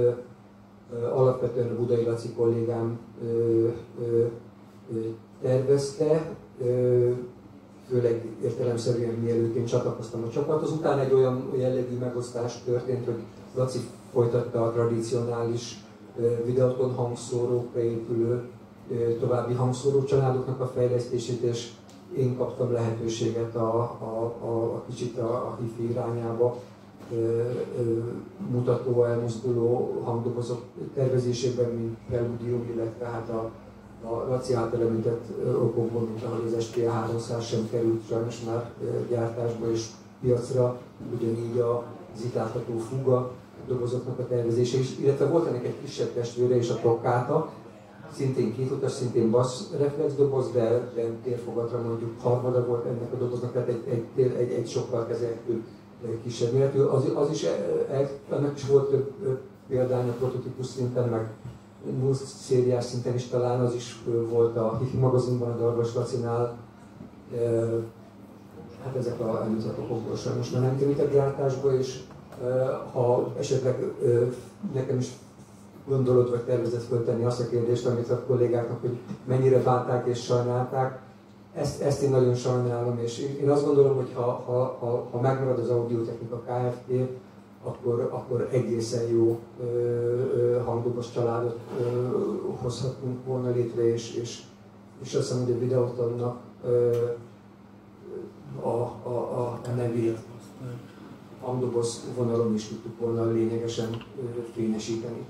ö, alapvetően a Budai Laci kollégám ö, ö, ö, tervezte, ö, főleg értelemszerűen mielőtt én csatlakoztam a csapathoz. Utána egy olyan jellegű megosztás történt, hogy Laci folytatta a tradicionális videóton hangszórókra épülő további hangszórócsaládoknak a fejlesztését, és én kaptam lehetőséget a, a, a, a kicsit a, a hifi irányába mutató, elmozduló hangdobozok tervezésében, mint preludium, illetve hát a, a Laci által említett okokból, mint ahogy az es pé háromszáz sem került sajnos már gyártásba és piacra, ugyanígy az itt látható fuga dobozoknak a tervezése is, illetve volt ennek egy kisebb testvére és a Toccata, szintén kétutas, szintén bassz reflex doboz, de, de térfogatra mondjuk harmada volt ennek a doboznak, tehát egy, egy, egy, egy sokkal kezelhető kisebb méretű. Az, az is, ennek is volt több példány a prototípus szinten, meg null szériás szinten is talán, az is volt a Hifi magazinban, a Darvas Lacinál. Hát ezek a említett okokból sajnos már nem kerültek gyártásba, és ha esetleg nekem is gondolod, vagy tervezett föltenni azt a kérdést, amit a kollégáknak, hogy mennyire bánták és sajnálták, ezt, ezt én nagyon sajnálom, és én azt gondolom, hogy ha, ha, ha, ha megmarad az Audiotechnika Kft., akkor, akkor egészen jó ö, ö, hangdobos családot ö, hozhatunk volna létre, és, és, és azt hiszem, hogy a Videotonnak ö, a, a, a, a nevét hangdoboz vonalon is tudtuk volna lényegesen ö, fényesíteni.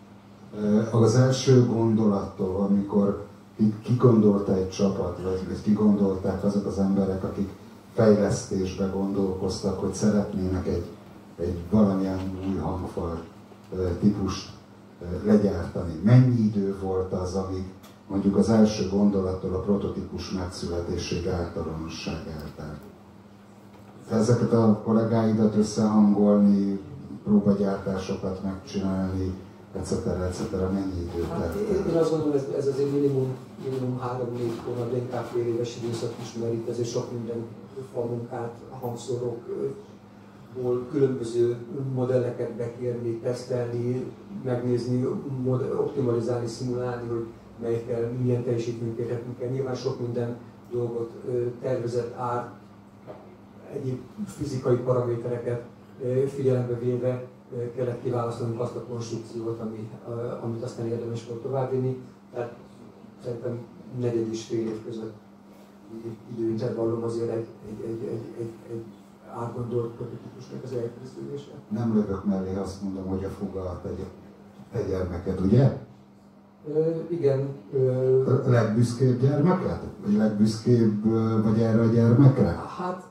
Az első gondolattól, amikor kigondolta egy csapat, vagy kigondolták azok az emberek, akik fejlesztésbe gondolkoztak, hogy szeretnének egy, egy valamilyen új hangfal típust legyártani. Mennyi idő volt az, amíg mondjuk az első gondolattól a prototípus megszületéséig általánosság eltelt? Ezeket a kollégáidat összehangolni, próbagyártásokat megcsinálni, etc. etc. Mennyi időt hát telt? Én azt gondolom, ez, ez azért minimum, minimum három-négy hónap, de inkább fél éves időszak is, mert itt azért sok minden falmunkát, hangszórókból különböző modelleket bekérni, tesztelni, megnézni, optimalizálni, szimulálni, hogy melyikkel milyen teljesítményt érhetünk el. Nyilván sok minden dolgot tervezett ár, egyéb fizikai paramétereket figyelembe véve kellett kiválasztanunk azt a konstrukciót, ami, amit aztán érdemes volt továbbvinni. Tehát szerintem negyed és fél év között időintervallum azért egy, egy, egy, egy, egy, egy átgondolt prototípusnak az elkészülése. Nem lövök mellé, azt mondom, hogy a fuga a te gyermeked, ugye? Ö, igen. Ö... A legbüszkébb gyermeked? Vagy legbüszkébb vagy erre a gyermekre? Hát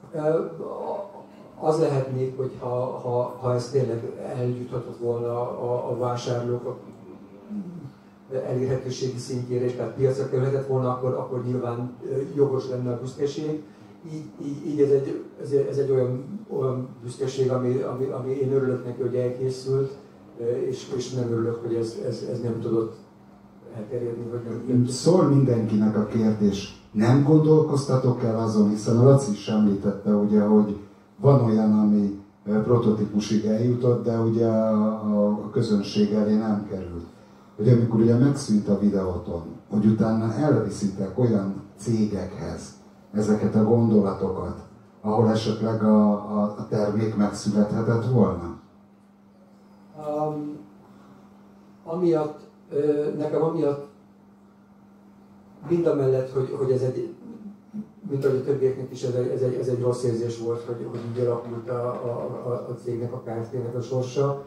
az lehetnék, hogy ha, ha, ha ez tényleg eljuthatott volna a, a vásárlók elérhetőségi szintjére, és tehát piacra kerülhetett volna, akkor, akkor nyilván jogos lenne a büszkeség. Így, így, így ez, egy, ez, ez egy olyan, olyan büszkeség, ami, ami, ami én örülök neki, hogy elkészült, és, és nem örülök, hogy ez, ez, ez nem tudott elterjedni, vagy nem. Szól mindenkinek a kérdés, nem gondolkoztatok el azon, hiszen a Laci is említette, ugye, hogy van olyan, ami prototípusig eljutott, de ugye a, a közönség elé nem került. Hogy amikor ugye megszűnt a Videoton, hogy utána elviszitek olyan cégekhez ezeket a gondolatokat, ahol esetleg a, a, a termék megszülethetett volna? Um, amiatt, nekem amiatt mindamellett, hogy, hogy ez egy, mint ahogy a többieknek is ez egy, ez egy, ez egy rossz érzés volt, hogy, hogy így alakult a, a, a cégnek, a Kft-nek a sorsa.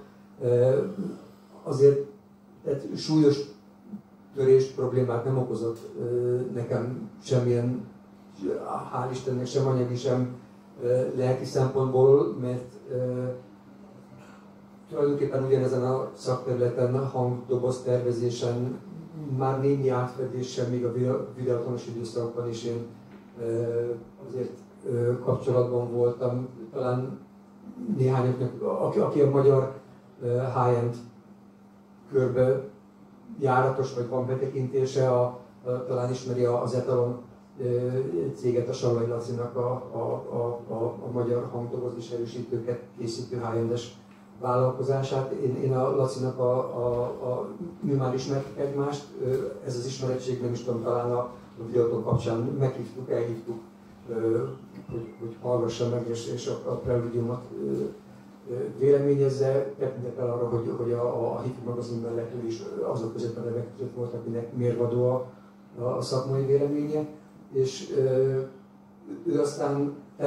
Azért tehát súlyos törést, problémát nem okozott nekem semmilyen, hál' Istennek, sem anyagi, sem lelki szempontból, mert tulajdonképpen ugyanezen a szakterületen, hangdoboz tervezésen, már némi átfedéssel, még a videótonos időszakban is én azért kapcsolatban voltam. Talán néhányoknak, aki, aki a magyar high-end körbe járatos, vagy van betekintése, a, a, talán ismeri az Etalon céget, a Sallai Lacinak a, a, a, a, a magyar hangdoboz és erősítőket készítő high-endes vállalkozását. Én, én a Lacinak a, a, a, mi már ismertük egymást, ez az ismerettség, nem is tudom, talán a, a Videoton kapcsán meghívtuk, elhívtuk, hogy, hogy hallgassa meg, és, és a, a preludiumot véleményezze, tekintettel arra, hogy, hogy a, a Hifi magazin mellett ő is azok között a nevek között volt, akinek mérvadó a, a szakmai véleménye, és ő aztán, tehát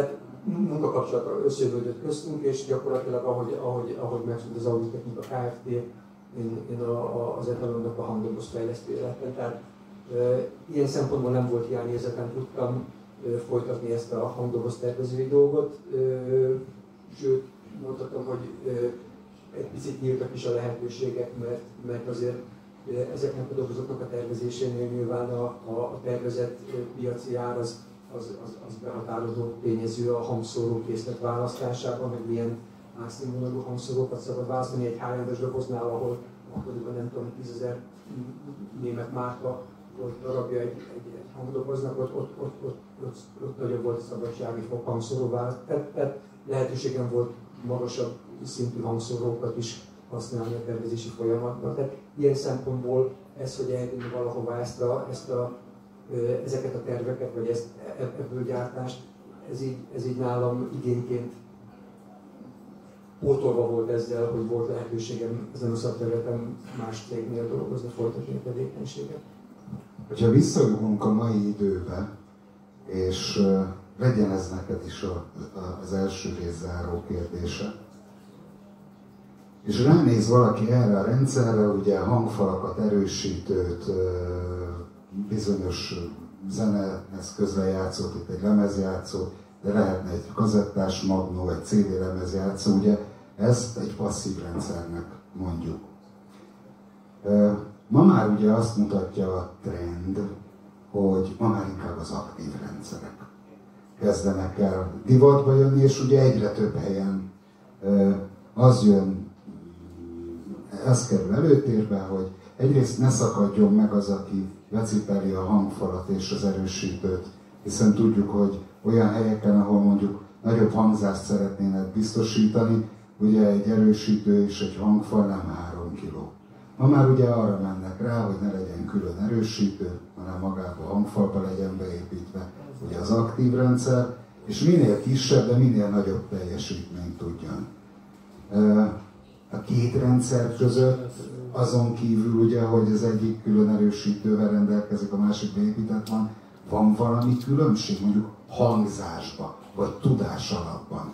munkakapcsolat összejövődött köztünk, és gyakorlatilag ahogy, ahogy, ahogy megszűnt az Audiotechnika Kft., én, én a, a, az etalonnak a hangdoboz fejlesztője lettem. Tehát e, ilyen szempontból nem volt hiányérzetem, tudtam e, folytatni ezt a hangdoboz tervezői dolgot, e, sőt mondhatom, hogy e, egy picit nyíltak is a lehetőségek, mert, mert azért ezeknek a dobozoknak a tervezésénél nyilván a, a, a tervezett piaci ár az, az, az, az behatározó tényező a hangszórókészlet választásában, hogy milyen átszínvonalú hangszórókat szabad választani egy high-endes doboznál, ahol akkoriban nem tudom, tízezer német márka volt darabja egy, egy, egy hangdoboznak, ott, ott, ott, ott, ott, ott nagyobb volt a szabadsági fok hangszóró választás. Tehát, tehát lehetőségem volt magasabb szintű hangszórókat is használni a tervezési folyamatban. Tehát ilyen szempontból ez, hogy elvinni valahova ezt a, ezt a, ezeket a terveket, vagy ezt, ebből gyártást, ez így, ez így nálam igényként pótolva volt ezzel, hogy volt lehetőségem ezen a szakterületen más cégnél dolgozni, folytatni a tevékenységet. Ha visszaugrunk a mai időbe, és uh, legyen ez neked is a, a, az első rész záró kérdése, és ránéz valaki erre a rendszerre, ugye hangfalakat, erősítőt, bizonyos zeneeszközzel játszott, itt egy lemezjátszó, de lehetne egy kazettás magnó, egy cé dé lemezjátszó, ugye ezt egy passzív rendszernek mondjuk. Ma már ugye azt mutatja a trend, hogy ma már inkább az aktív rendszerek kezdenek el divatba jönni, és ugye egyre több helyen az jön, ez kerül előtérbe, hogy egyrészt ne szakadjon meg az, aki lecipeli a hangfalat és az erősítőt, hiszen tudjuk, hogy olyan helyeken, ahol mondjuk nagyobb hangzást szeretnének biztosítani, ugye egy erősítő és egy hangfal nem három kiló. Ma már ugye arra mennek rá, hogy ne legyen külön erősítő, hanem magába a hangfalba legyen beépítve ugye az aktív rendszer, és minél kisebb, de minél nagyobb teljesítményt tudjon. A két rendszer között, azon kívül ugye, hogy az egyik külön erősítővel rendelkezik, a másik beépített van, van valami különbség mondjuk hangzásban, vagy tudás alapban?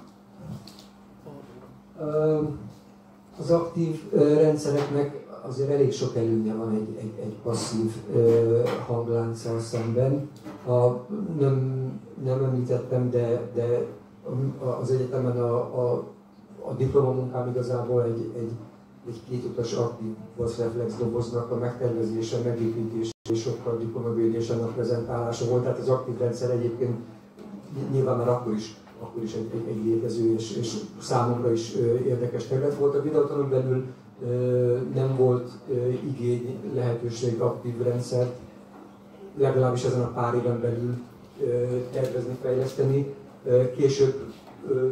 Az aktív rendszereknek azért elég sok előnye van egy, egy, egy passzív hanglánccal szemben. A, nem, nem említettem, de, de az egyetemen a, a A diplomamunkám igazából egy, egy, egy kétutas aktív reflex doboznak a megtervezése, megépítése és sokkal diplomavédésen a prezentálása volt. Tehát az aktív rendszer egyébként nyilván már akkor is, akkor is egy, egy, egy létező és, és számomra is ö, érdekes terület volt. A videótanon belül ö, nem volt ö, igény, lehetőség aktív rendszert, legalábbis ezen a pár éven belül ö, tervezni, fejleszteni. Ö, később ö,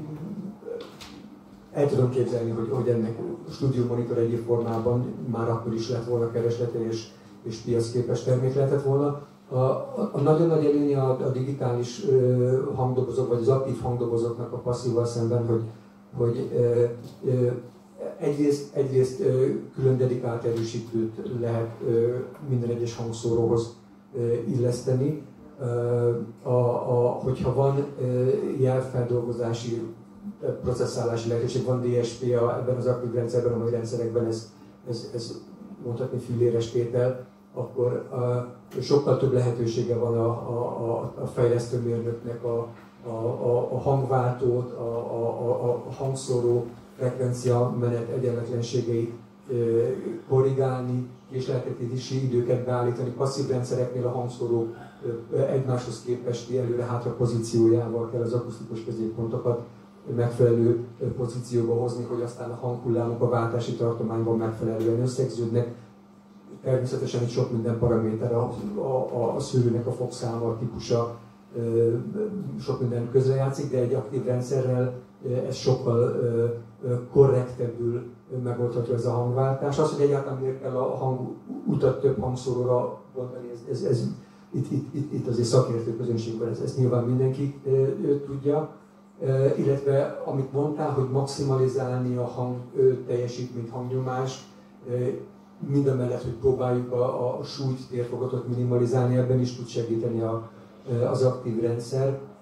el tudom képzelni, hogy, hogy ennek a Studio Monitor egyéb formában már akkor is lett volna kereslete és, és piacképes termék lehetett volna. A, a, a nagyon nagy előnye a, a digitális ö, hangdobozok, vagy az aktív hangdobozoknak a passzívval szemben, hogy, hogy ö, ö, egyrészt, egyrészt ö, külön dedikált erősítőt lehet ö, minden egyes hangszóróhoz ö, illeszteni. Ö, a, a, hogyha van ö, jelfeldolgozási processzálási lehetőség, van dé es pé a, ebben az aktív rendszerben, a mai rendszerekben ez, ez, ez mondhatni filléres tétel, akkor uh, sokkal több lehetősége van a, a, a fejlesztőmérnöknek a, a, a, a hangváltót, a, a, a hangszóró frekvencia menet egyenletlenségeit uh, korrigálni, és lehetetési időket beállítani. Passzív rendszereknél a hangszóró uh, egymáshoz képesti előre-hátra pozíciójával kell az akusztikus középpontokat megfelelő pozícióba hozni, hogy aztán a hanghullámok a váltási tartományban megfelelően összegződnek. Természetesen itt sok minden paraméter, a, a, a szűrőnek a fogszáma, a típusa, sok minden közrejátszik, de egy aktív rendszerrel ez sokkal korrektebbül megoldható ez a hangváltás. Az, hogy egyáltalán miért kell a hangutat több hangszóróra bontani, ez, ez, ez, itt, itt, itt, itt azért szakértő közönségben ez, ezt nyilván mindenki tudja. Uh, illetve amit mondtál, hogy maximalizálni a hang uh, teljesítményt, hangnyomás, uh, mindamellett, hogy próbáljuk a, a súlyt, térfogatot minimalizálni, ebben is tud segíteni a, uh, az aktív rendszer.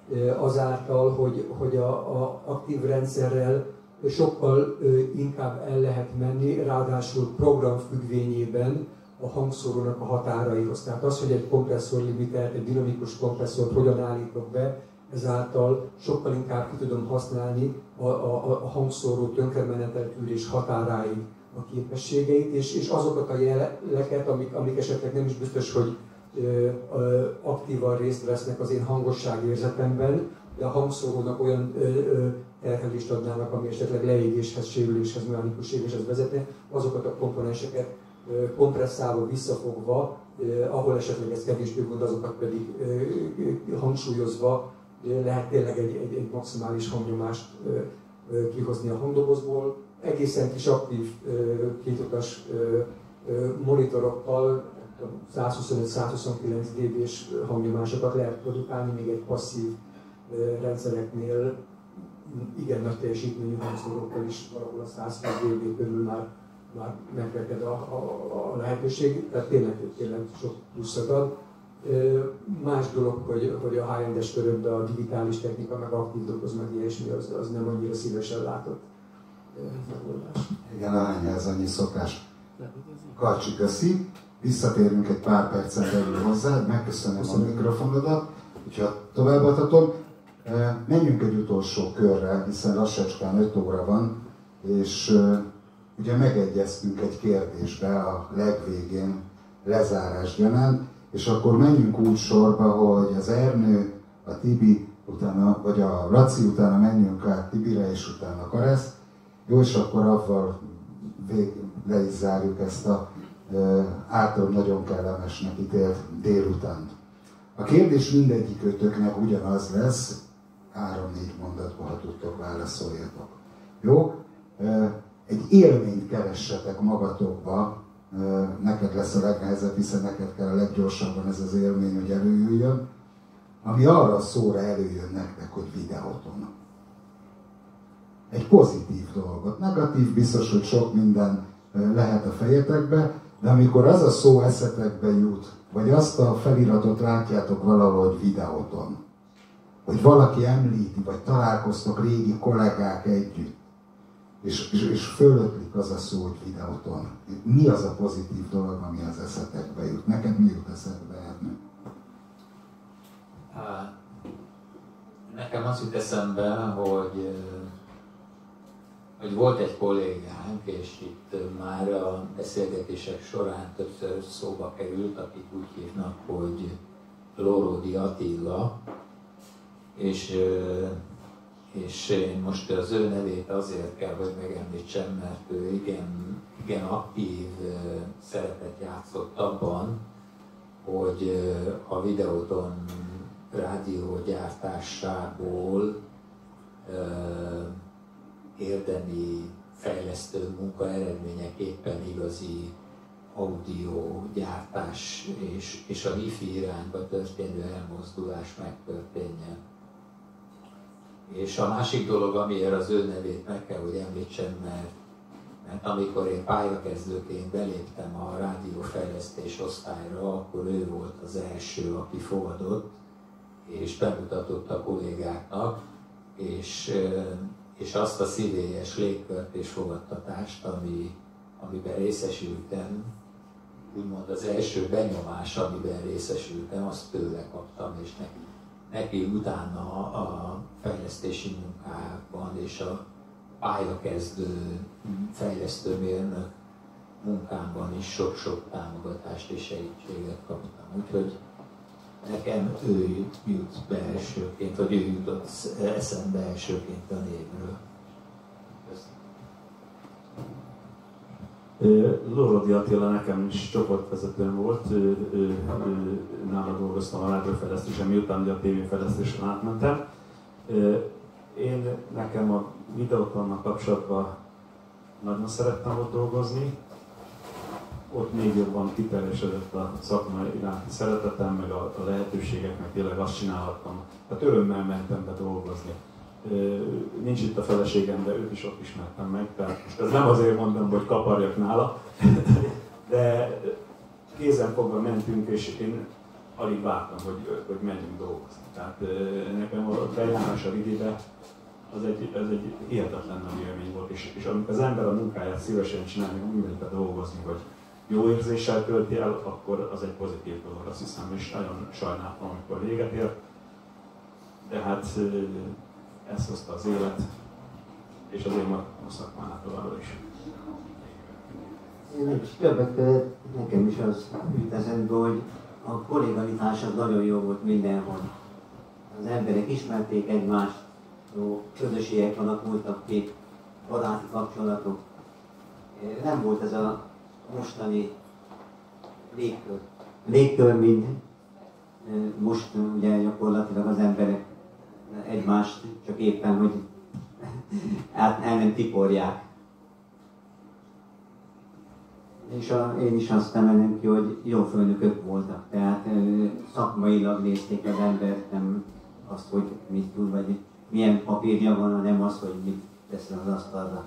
azáltal, hogy, hogy a, a aktív rendszerrel sokkal inkább el lehet menni, ráadásul program függvényében a hangszórónak a határaihoz. Tehát az, hogy egy kompresszor limitert, egy dinamikus kompresszort hogyan állítok be, ezáltal sokkal inkább ki tudom használni a, a, a hangszóró tönkremeneteltűrés határáig a képességeit, és, és azokat a jeleket, amik, amik esetleg nem is biztos, hogy ö, ö, aktívan részt vesznek az én hangosságérzetemben, de a hangszórónak olyan ö, ö, terhelést adnának, ami esetleg leégéshez, sérüléshez, mechanikus sérüléshez vezetne, azokat a komponenseket ö, kompresszálva, visszafogva, ö, ahol esetleg ez kevésbé gond, azokat pedig ö, ö, hangsúlyozva ö, lehet tényleg egy, egy, egy maximális hangnyomást ö, ö, kihozni a hangdobozból. Egészen kis aktív kétutas monitorokkal százhuszonöt-százhuszonkilenc dB-s hangnyomásokat lehet produkálni, még egy passzív rendszereknél igen nagy teljesítményű hangszórókkal is valahol a százhúsz dB körül már, már megreked a, a, a lehetőség, tehát tényleg, tényleg sok pluszat ad. Más dolog, hogy, hogy a high-endes körökben a digitális technika, meg aktív doboz, meg ilyesmi, az, az nem annyira szívesen látott megoldás. Igen, arányhez annyi szokás. Karcsi, köszi. Visszatérünk egy pár percen belül hozzá, megköszönöm Köszönöm. a mikrofonodat, hogyha továbbadhatom. Menjünk egy utolsó körre, hiszen lassacskán öt óra van, és ugye megegyeztünk egy kérdésbe a legvégén lezárás gyanánt, és akkor menjünk úgy sorba, hogy az Ernő, a Tibi, utána, vagy a Laci utána menjünk át Tibire, és utána Karesz. Jó, és akkor avval vég, le is zárjuk ezt a e, általában nagyon kellemesnek ítélt délutánt. A kérdés mindegyikőtöknek ugyanaz lesz, három-négy mondatban, ha tudtok, válaszoljatok. Jó? E, egy élményt keressetek magatokba, e, neked lesz a legnehezebb, hiszen neked kell a leggyorsabban ez az élmény, hogy előjöjjön, ami arra szóra előjön nektek, hogy videóton. Egy pozitív dolgot. Negatív biztos, hogy sok minden lehet a fejetekbe, de amikor az a szó eszetekbe jut, vagy azt a feliratot látjátok valahogy videóton, hogy valaki említi, vagy találkoztok régi kollégák együtt, és, és, és fölötlik az a szó, hogy videóton. Mi az a pozitív dolog, ami az eszetekbe jut? Neked mi jut eszedbe, Ernő? Nekem azt jut eszembe, hogy hogy volt egy kollégánk, és itt már a beszélgetések során többször szóba került, akit úgy hívnak, hogy Lóródi Attila, és, és én most az ő nevét azért kell, hogy megemlítsem, mert ő igen, igen aktív szerepet játszott abban, hogy a Videóton rádió gyártásából érdemi fejlesztő munka eredményeképpen igazi audiogyártás és, és a wifi irányba történő elmozdulás megtörténjen. És a másik dolog, amiért az ő nevét meg kell, hogy említsem, mert, mert amikor én pályakezdőként beléptem a rádiófejlesztés osztályra, akkor ő volt az első, aki fogadott és bemutatott a kollégáknak, és és azt a szívélyes légkört és fogadtatást, ami, amiben részesültem, úgymond az első benyomás, amiben részesültem, azt tőle kaptam, és neki, neki utána a fejlesztési munkában és a pályakezdő fejlesztőmérnök munkámban is sok-sok támogatást és segítséget kaptam. Úgyhogy nekem ő jut be elsőként, vagy ő jutott eszembe elsőként a névről. Lóródi Attila nekem is csoportvezetőm volt, ő, ő, ő, nála dolgoztam a rádiófejlesztésen, miután ugye a tévéfejlesztésen átmentem. Én nekem a Videótonnal kapcsolatban nagyon szerettem ott dolgozni. Ott még jobban kiteljesedett a szakmai iránti szeretetem, meg a, a lehetőségek, meg tényleg azt csinálhattam. Tehát örömmel mentem be dolgozni. Nincs itt a feleségem, de őt is ott ismertem meg, tehát most ez nem azért mondom, hogy kaparjak nála, de kézenfogva mentünk, és én alig vártam, hogy, hogy menjünk dolgozni. Tehát nekem a bejárás a Vidibe az egy, ez egy hihetetlen nagy élmény volt, és, és amikor az ember a munkáját szívesen csinálja, mindenkivel dolgozni, hogy jó érzéssel tölti el, akkor az egy pozitív dolog, azt hiszem, és nagyon sajnáltam, amikor véget ért. De hát ezt hozta az élet, és azért maradtam a szakmánál továbbra is. Én is többek között nekem is az jut eszembe, hogy a kolléganitás az nagyon jó volt mindenhol. Az emberek ismerték egymást, jó közösségek alakultak ki, baráti kapcsolatok. Nem volt ez a mostani légkör, légkör mint most ugye gyakorlatilag az emberek egymást csak éppen, hogy el, el nem tiporják. És a, én is azt emelem ki, hogy jó főnökök voltak, tehát ö, szakmailag nézték az embert, nem azt, hogy mit tud, vagy milyen papírja van, hanem azt, hogy mit tesz az asztalra.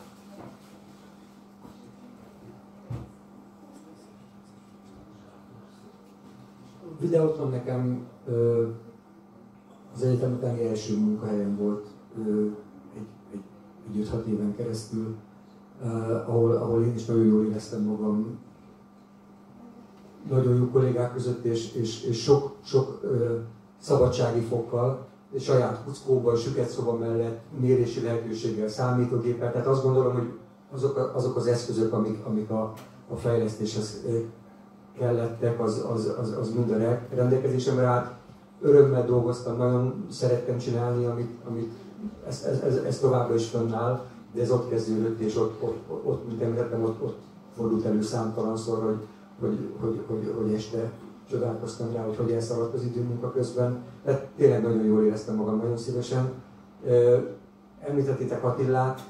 Videóton nekem ö, az egyetem utáni első munkahelyem volt ö, egy, egy, egy öt-hat éven keresztül, Uh, ahol, ahol én is nagyon jól éreztem magam, nagyon jó kollégák között, és, és, és sok, sok uh, szabadsági fokkal, és saját kuckóban, süketszoba mellett, mérési lehetőséggel, számítógéppel. Tehát azt gondolom, hogy azok, azok az eszközök, amik, amik a, a fejlesztéshez kellettek, az, az, az, az minden rendelkezésemre állt. Örömmel dolgoztam, nagyon szerettem csinálni, amit, amit ez, ez, ez, ez továbbra is fönnáll. De ez ott kezdődött, és ott, ott, ott mint említettem, ott, ott fordult elő számtalanszor, hogy, hogy, hogy, hogy, hogy este csodálkoztam rá, hogy hogy elszaladt az idő munka közben. Tehát tényleg nagyon jól éreztem magam, nagyon szívesen. Említettétek Attilát,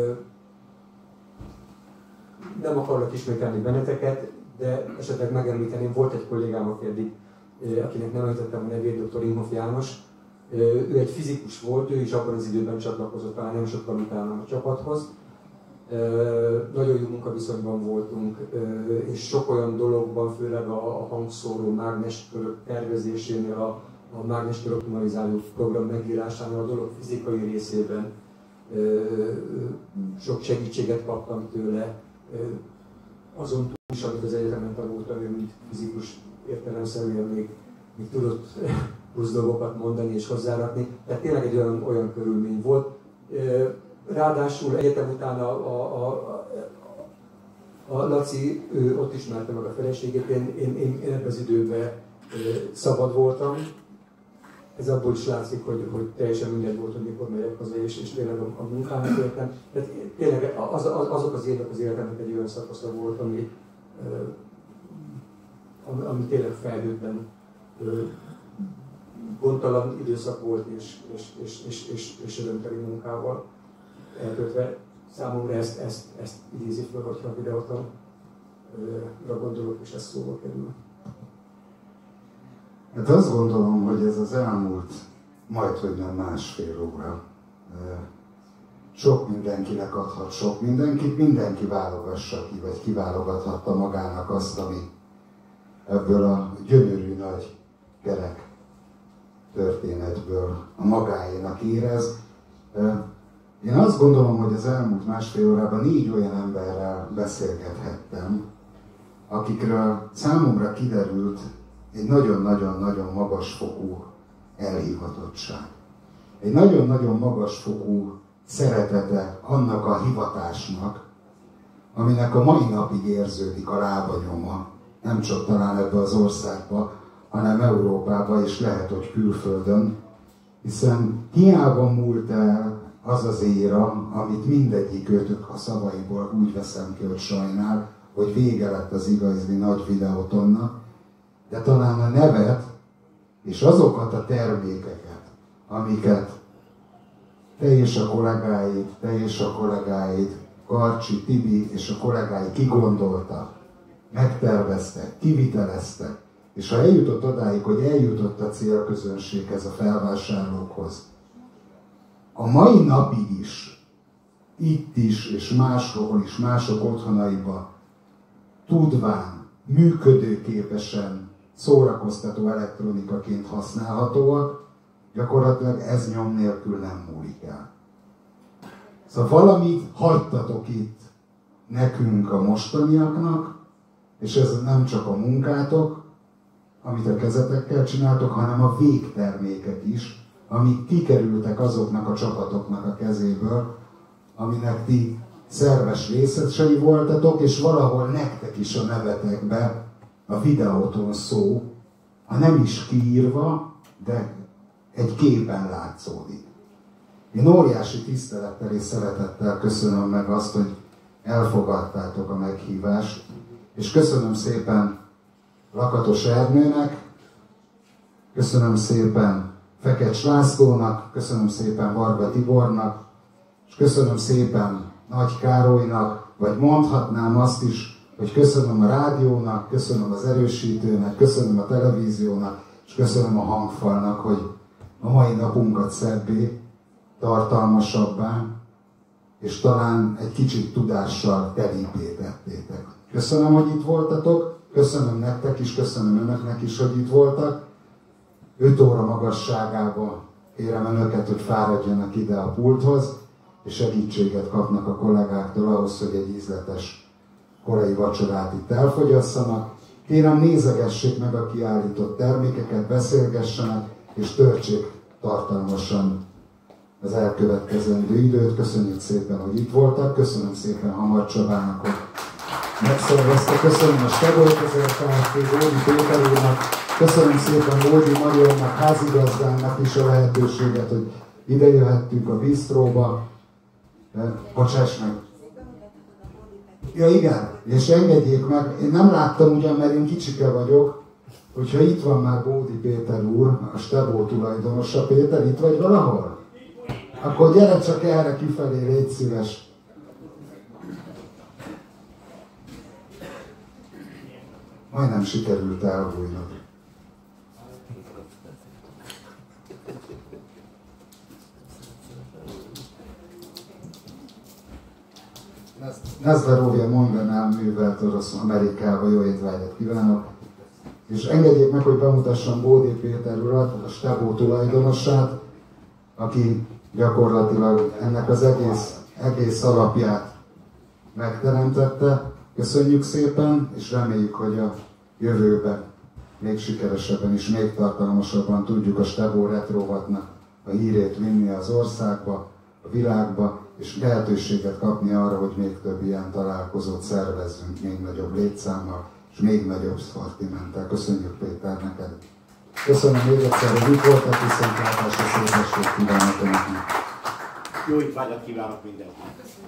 nem akarok ismételni benneteket, de esetleg megemlíteném, volt egy kollégám, aki eddig, akinek nem említettem a nevét, dr. Imhoff János. Ő egy fizikus volt, ő is abban az időben csatlakozott, talán nem sokkal utána a csapathoz. Nagyon jó munkaviszonyban voltunk, és sok olyan dologban, főleg a hangszóró mágneskörök tervezésénél, a, a mágneskör optimalizáló program megírásánál, a dolog fizikai részében sok segítséget kaptam tőle. Azon túl is, amit az egyetemen tanultam, ő mint fizikus értelemszerűen még, még tudott plusz dolgokat mondani és hozzárakni. Tehát tényleg egy olyan, olyan körülmény volt. Ráadásul egyetem után a, a, a, a Laci, ő ott ismerte meg a feleségét, én, én, én, én ebben az időben szabad voltam. Ez abból is látszik, hogy, hogy teljesen mindegy volt, hogy mikor megyek haza, és, és tényleg a, a munkámat értem. Tehát tényleg az, az, azok az évek az életemnek egy olyan szakasza volt, ami, ami, ami tényleg felhőtlen gondtalan időszak volt, és, és, és, és, és, és örömteli munkával eltöltve. Számomra ezt, ezt, ezt idézi fel, hogyha a videóton gondolok, és ez szóba kerül. Hát azt gondolom, hogy ez az elmúlt majdhogy nem másfél óra sok mindenkinek adhat sok mindenkit, mindenki válogassa ki, vagy kiválogathatta magának azt, ami ebből a gyönyörű nagy kerek történetből a magáénak érez. Én azt gondolom, hogy az elmúlt másfél órában négy olyan emberrel beszélgethettem, akikről számomra kiderült egy nagyon-nagyon-nagyon magasfokú elhivatottság. Egy nagyon-nagyon magasfokú szeretete annak a hivatásnak, aminek a mai napig érződik a lábanyoma, nem csak talán ebbe az országba, hanem Európába, és lehet, hogy külföldön, hiszen hiába múlt el az az éra, amit mindegyik őtök a szavaiból úgy veszem ki, hogy sajnál, hogy vége lett az igazi nagy videótonnak, de talán a nevet és azokat a termékeket, amiket te és a kollégáid, te és a kollégáid, Karcsi, Tibi és a kollégái kigondoltak, megterveztek, kiviteleztek, és ha eljutott odáig, hogy eljutott a célközönséghez, a felvásárlókhoz, a mai napig is, itt is és máshol is, mások otthonaiba tudván, működőképesen, szórakoztató elektronikaként használhatóak, gyakorlatilag ez nyom nélkül nem múlik el. Szóval valamit hagytatok itt nekünk, a mostaniaknak, és ez nem csak a munkátok, amit a kezetekkel csináltok, hanem a végtermékek is, amik kikerültek azoknak a csapatoknak a kezéből, aminek ti szerves részesei voltatok, és valahol nektek is a nevetekbe a videóton szó, ha nem is kiírva, de egy képen látszódik. Én óriási tisztelettel és szeretettel köszönöm meg azt, hogy elfogadtátok a meghívást, és köszönöm szépen Lakatos Ernőnek, köszönöm szépen Fekecs Lászlónak, köszönöm szépen Varga Tibornak, és köszönöm szépen Nagy Károlynak, vagy mondhatnám azt is, hogy köszönöm a rádiónak, köszönöm az erősítőnek, köszönöm a televíziónak, és köszönöm a hangfalnak, hogy a mai napunkat szebbé, tartalmasabbá, és talán egy kicsit tudással telibbé tettétek. Köszönöm, hogy itt voltatok, köszönöm nektek is, köszönöm önöknek is, hogy itt voltak. öt óra magasságába kérem önöket, hogy fáradjanak ide a pulthoz, és segítséget kapnak a kollégáktól ahhoz, hogy egy ízletes korai vacsorát itt elfogyasszanak. Kérem, nézegessék meg a kiállított termékeket, beszélgessenek, és töltsék tartalmasan az elkövetkezendő időt. Köszönjük szépen, hogy itt voltak, köszönöm szépen Hamar Csabának, hogy megszervezte, köszönöm a Stegolközel Kft. Bódi Péter úrnak, köszönöm szépen Bódi Marionnak, házigazdának is a lehetőséget, hogy ide jöhettünk a bistróba. Bocsáss meg! Ja igen, és engedjék meg, én nem láttam ugyan, mert én kicsike vagyok, hogyha itt van már Bódi Péter úr, a Stebó tulajdonosa. Péter, itt vagy valahol? Akkor gyere csak erre kifelé, légy szíves. Majdnem sikerült elbújnod. Nezlerovja mondanám művelt orosz Amerikába, jó étvágyat kívánok. És engedjék meg, hogy bemutassam Bódi Péter urat, a Stebó tulajdonosát, aki gyakorlatilag ennek az egész, egész alapját megteremtette. Köszönjük szépen, és reméljük, hogy a jövőben még sikeresebben és még tartalmasabban tudjuk a Stebó retrovatnak a hírét vinni az országba, a világba, és lehetőséget kapni arra, hogy még több ilyen találkozót szervezzünk, még nagyobb létszámmal, és még nagyobb szortimenttel. Köszönjük Péter neked! Köszönöm még egyszer, hogy itt voltak, viszontlátásra, szép estét kívánok önöknek! Jó étvágyat kívánok mindenkinek!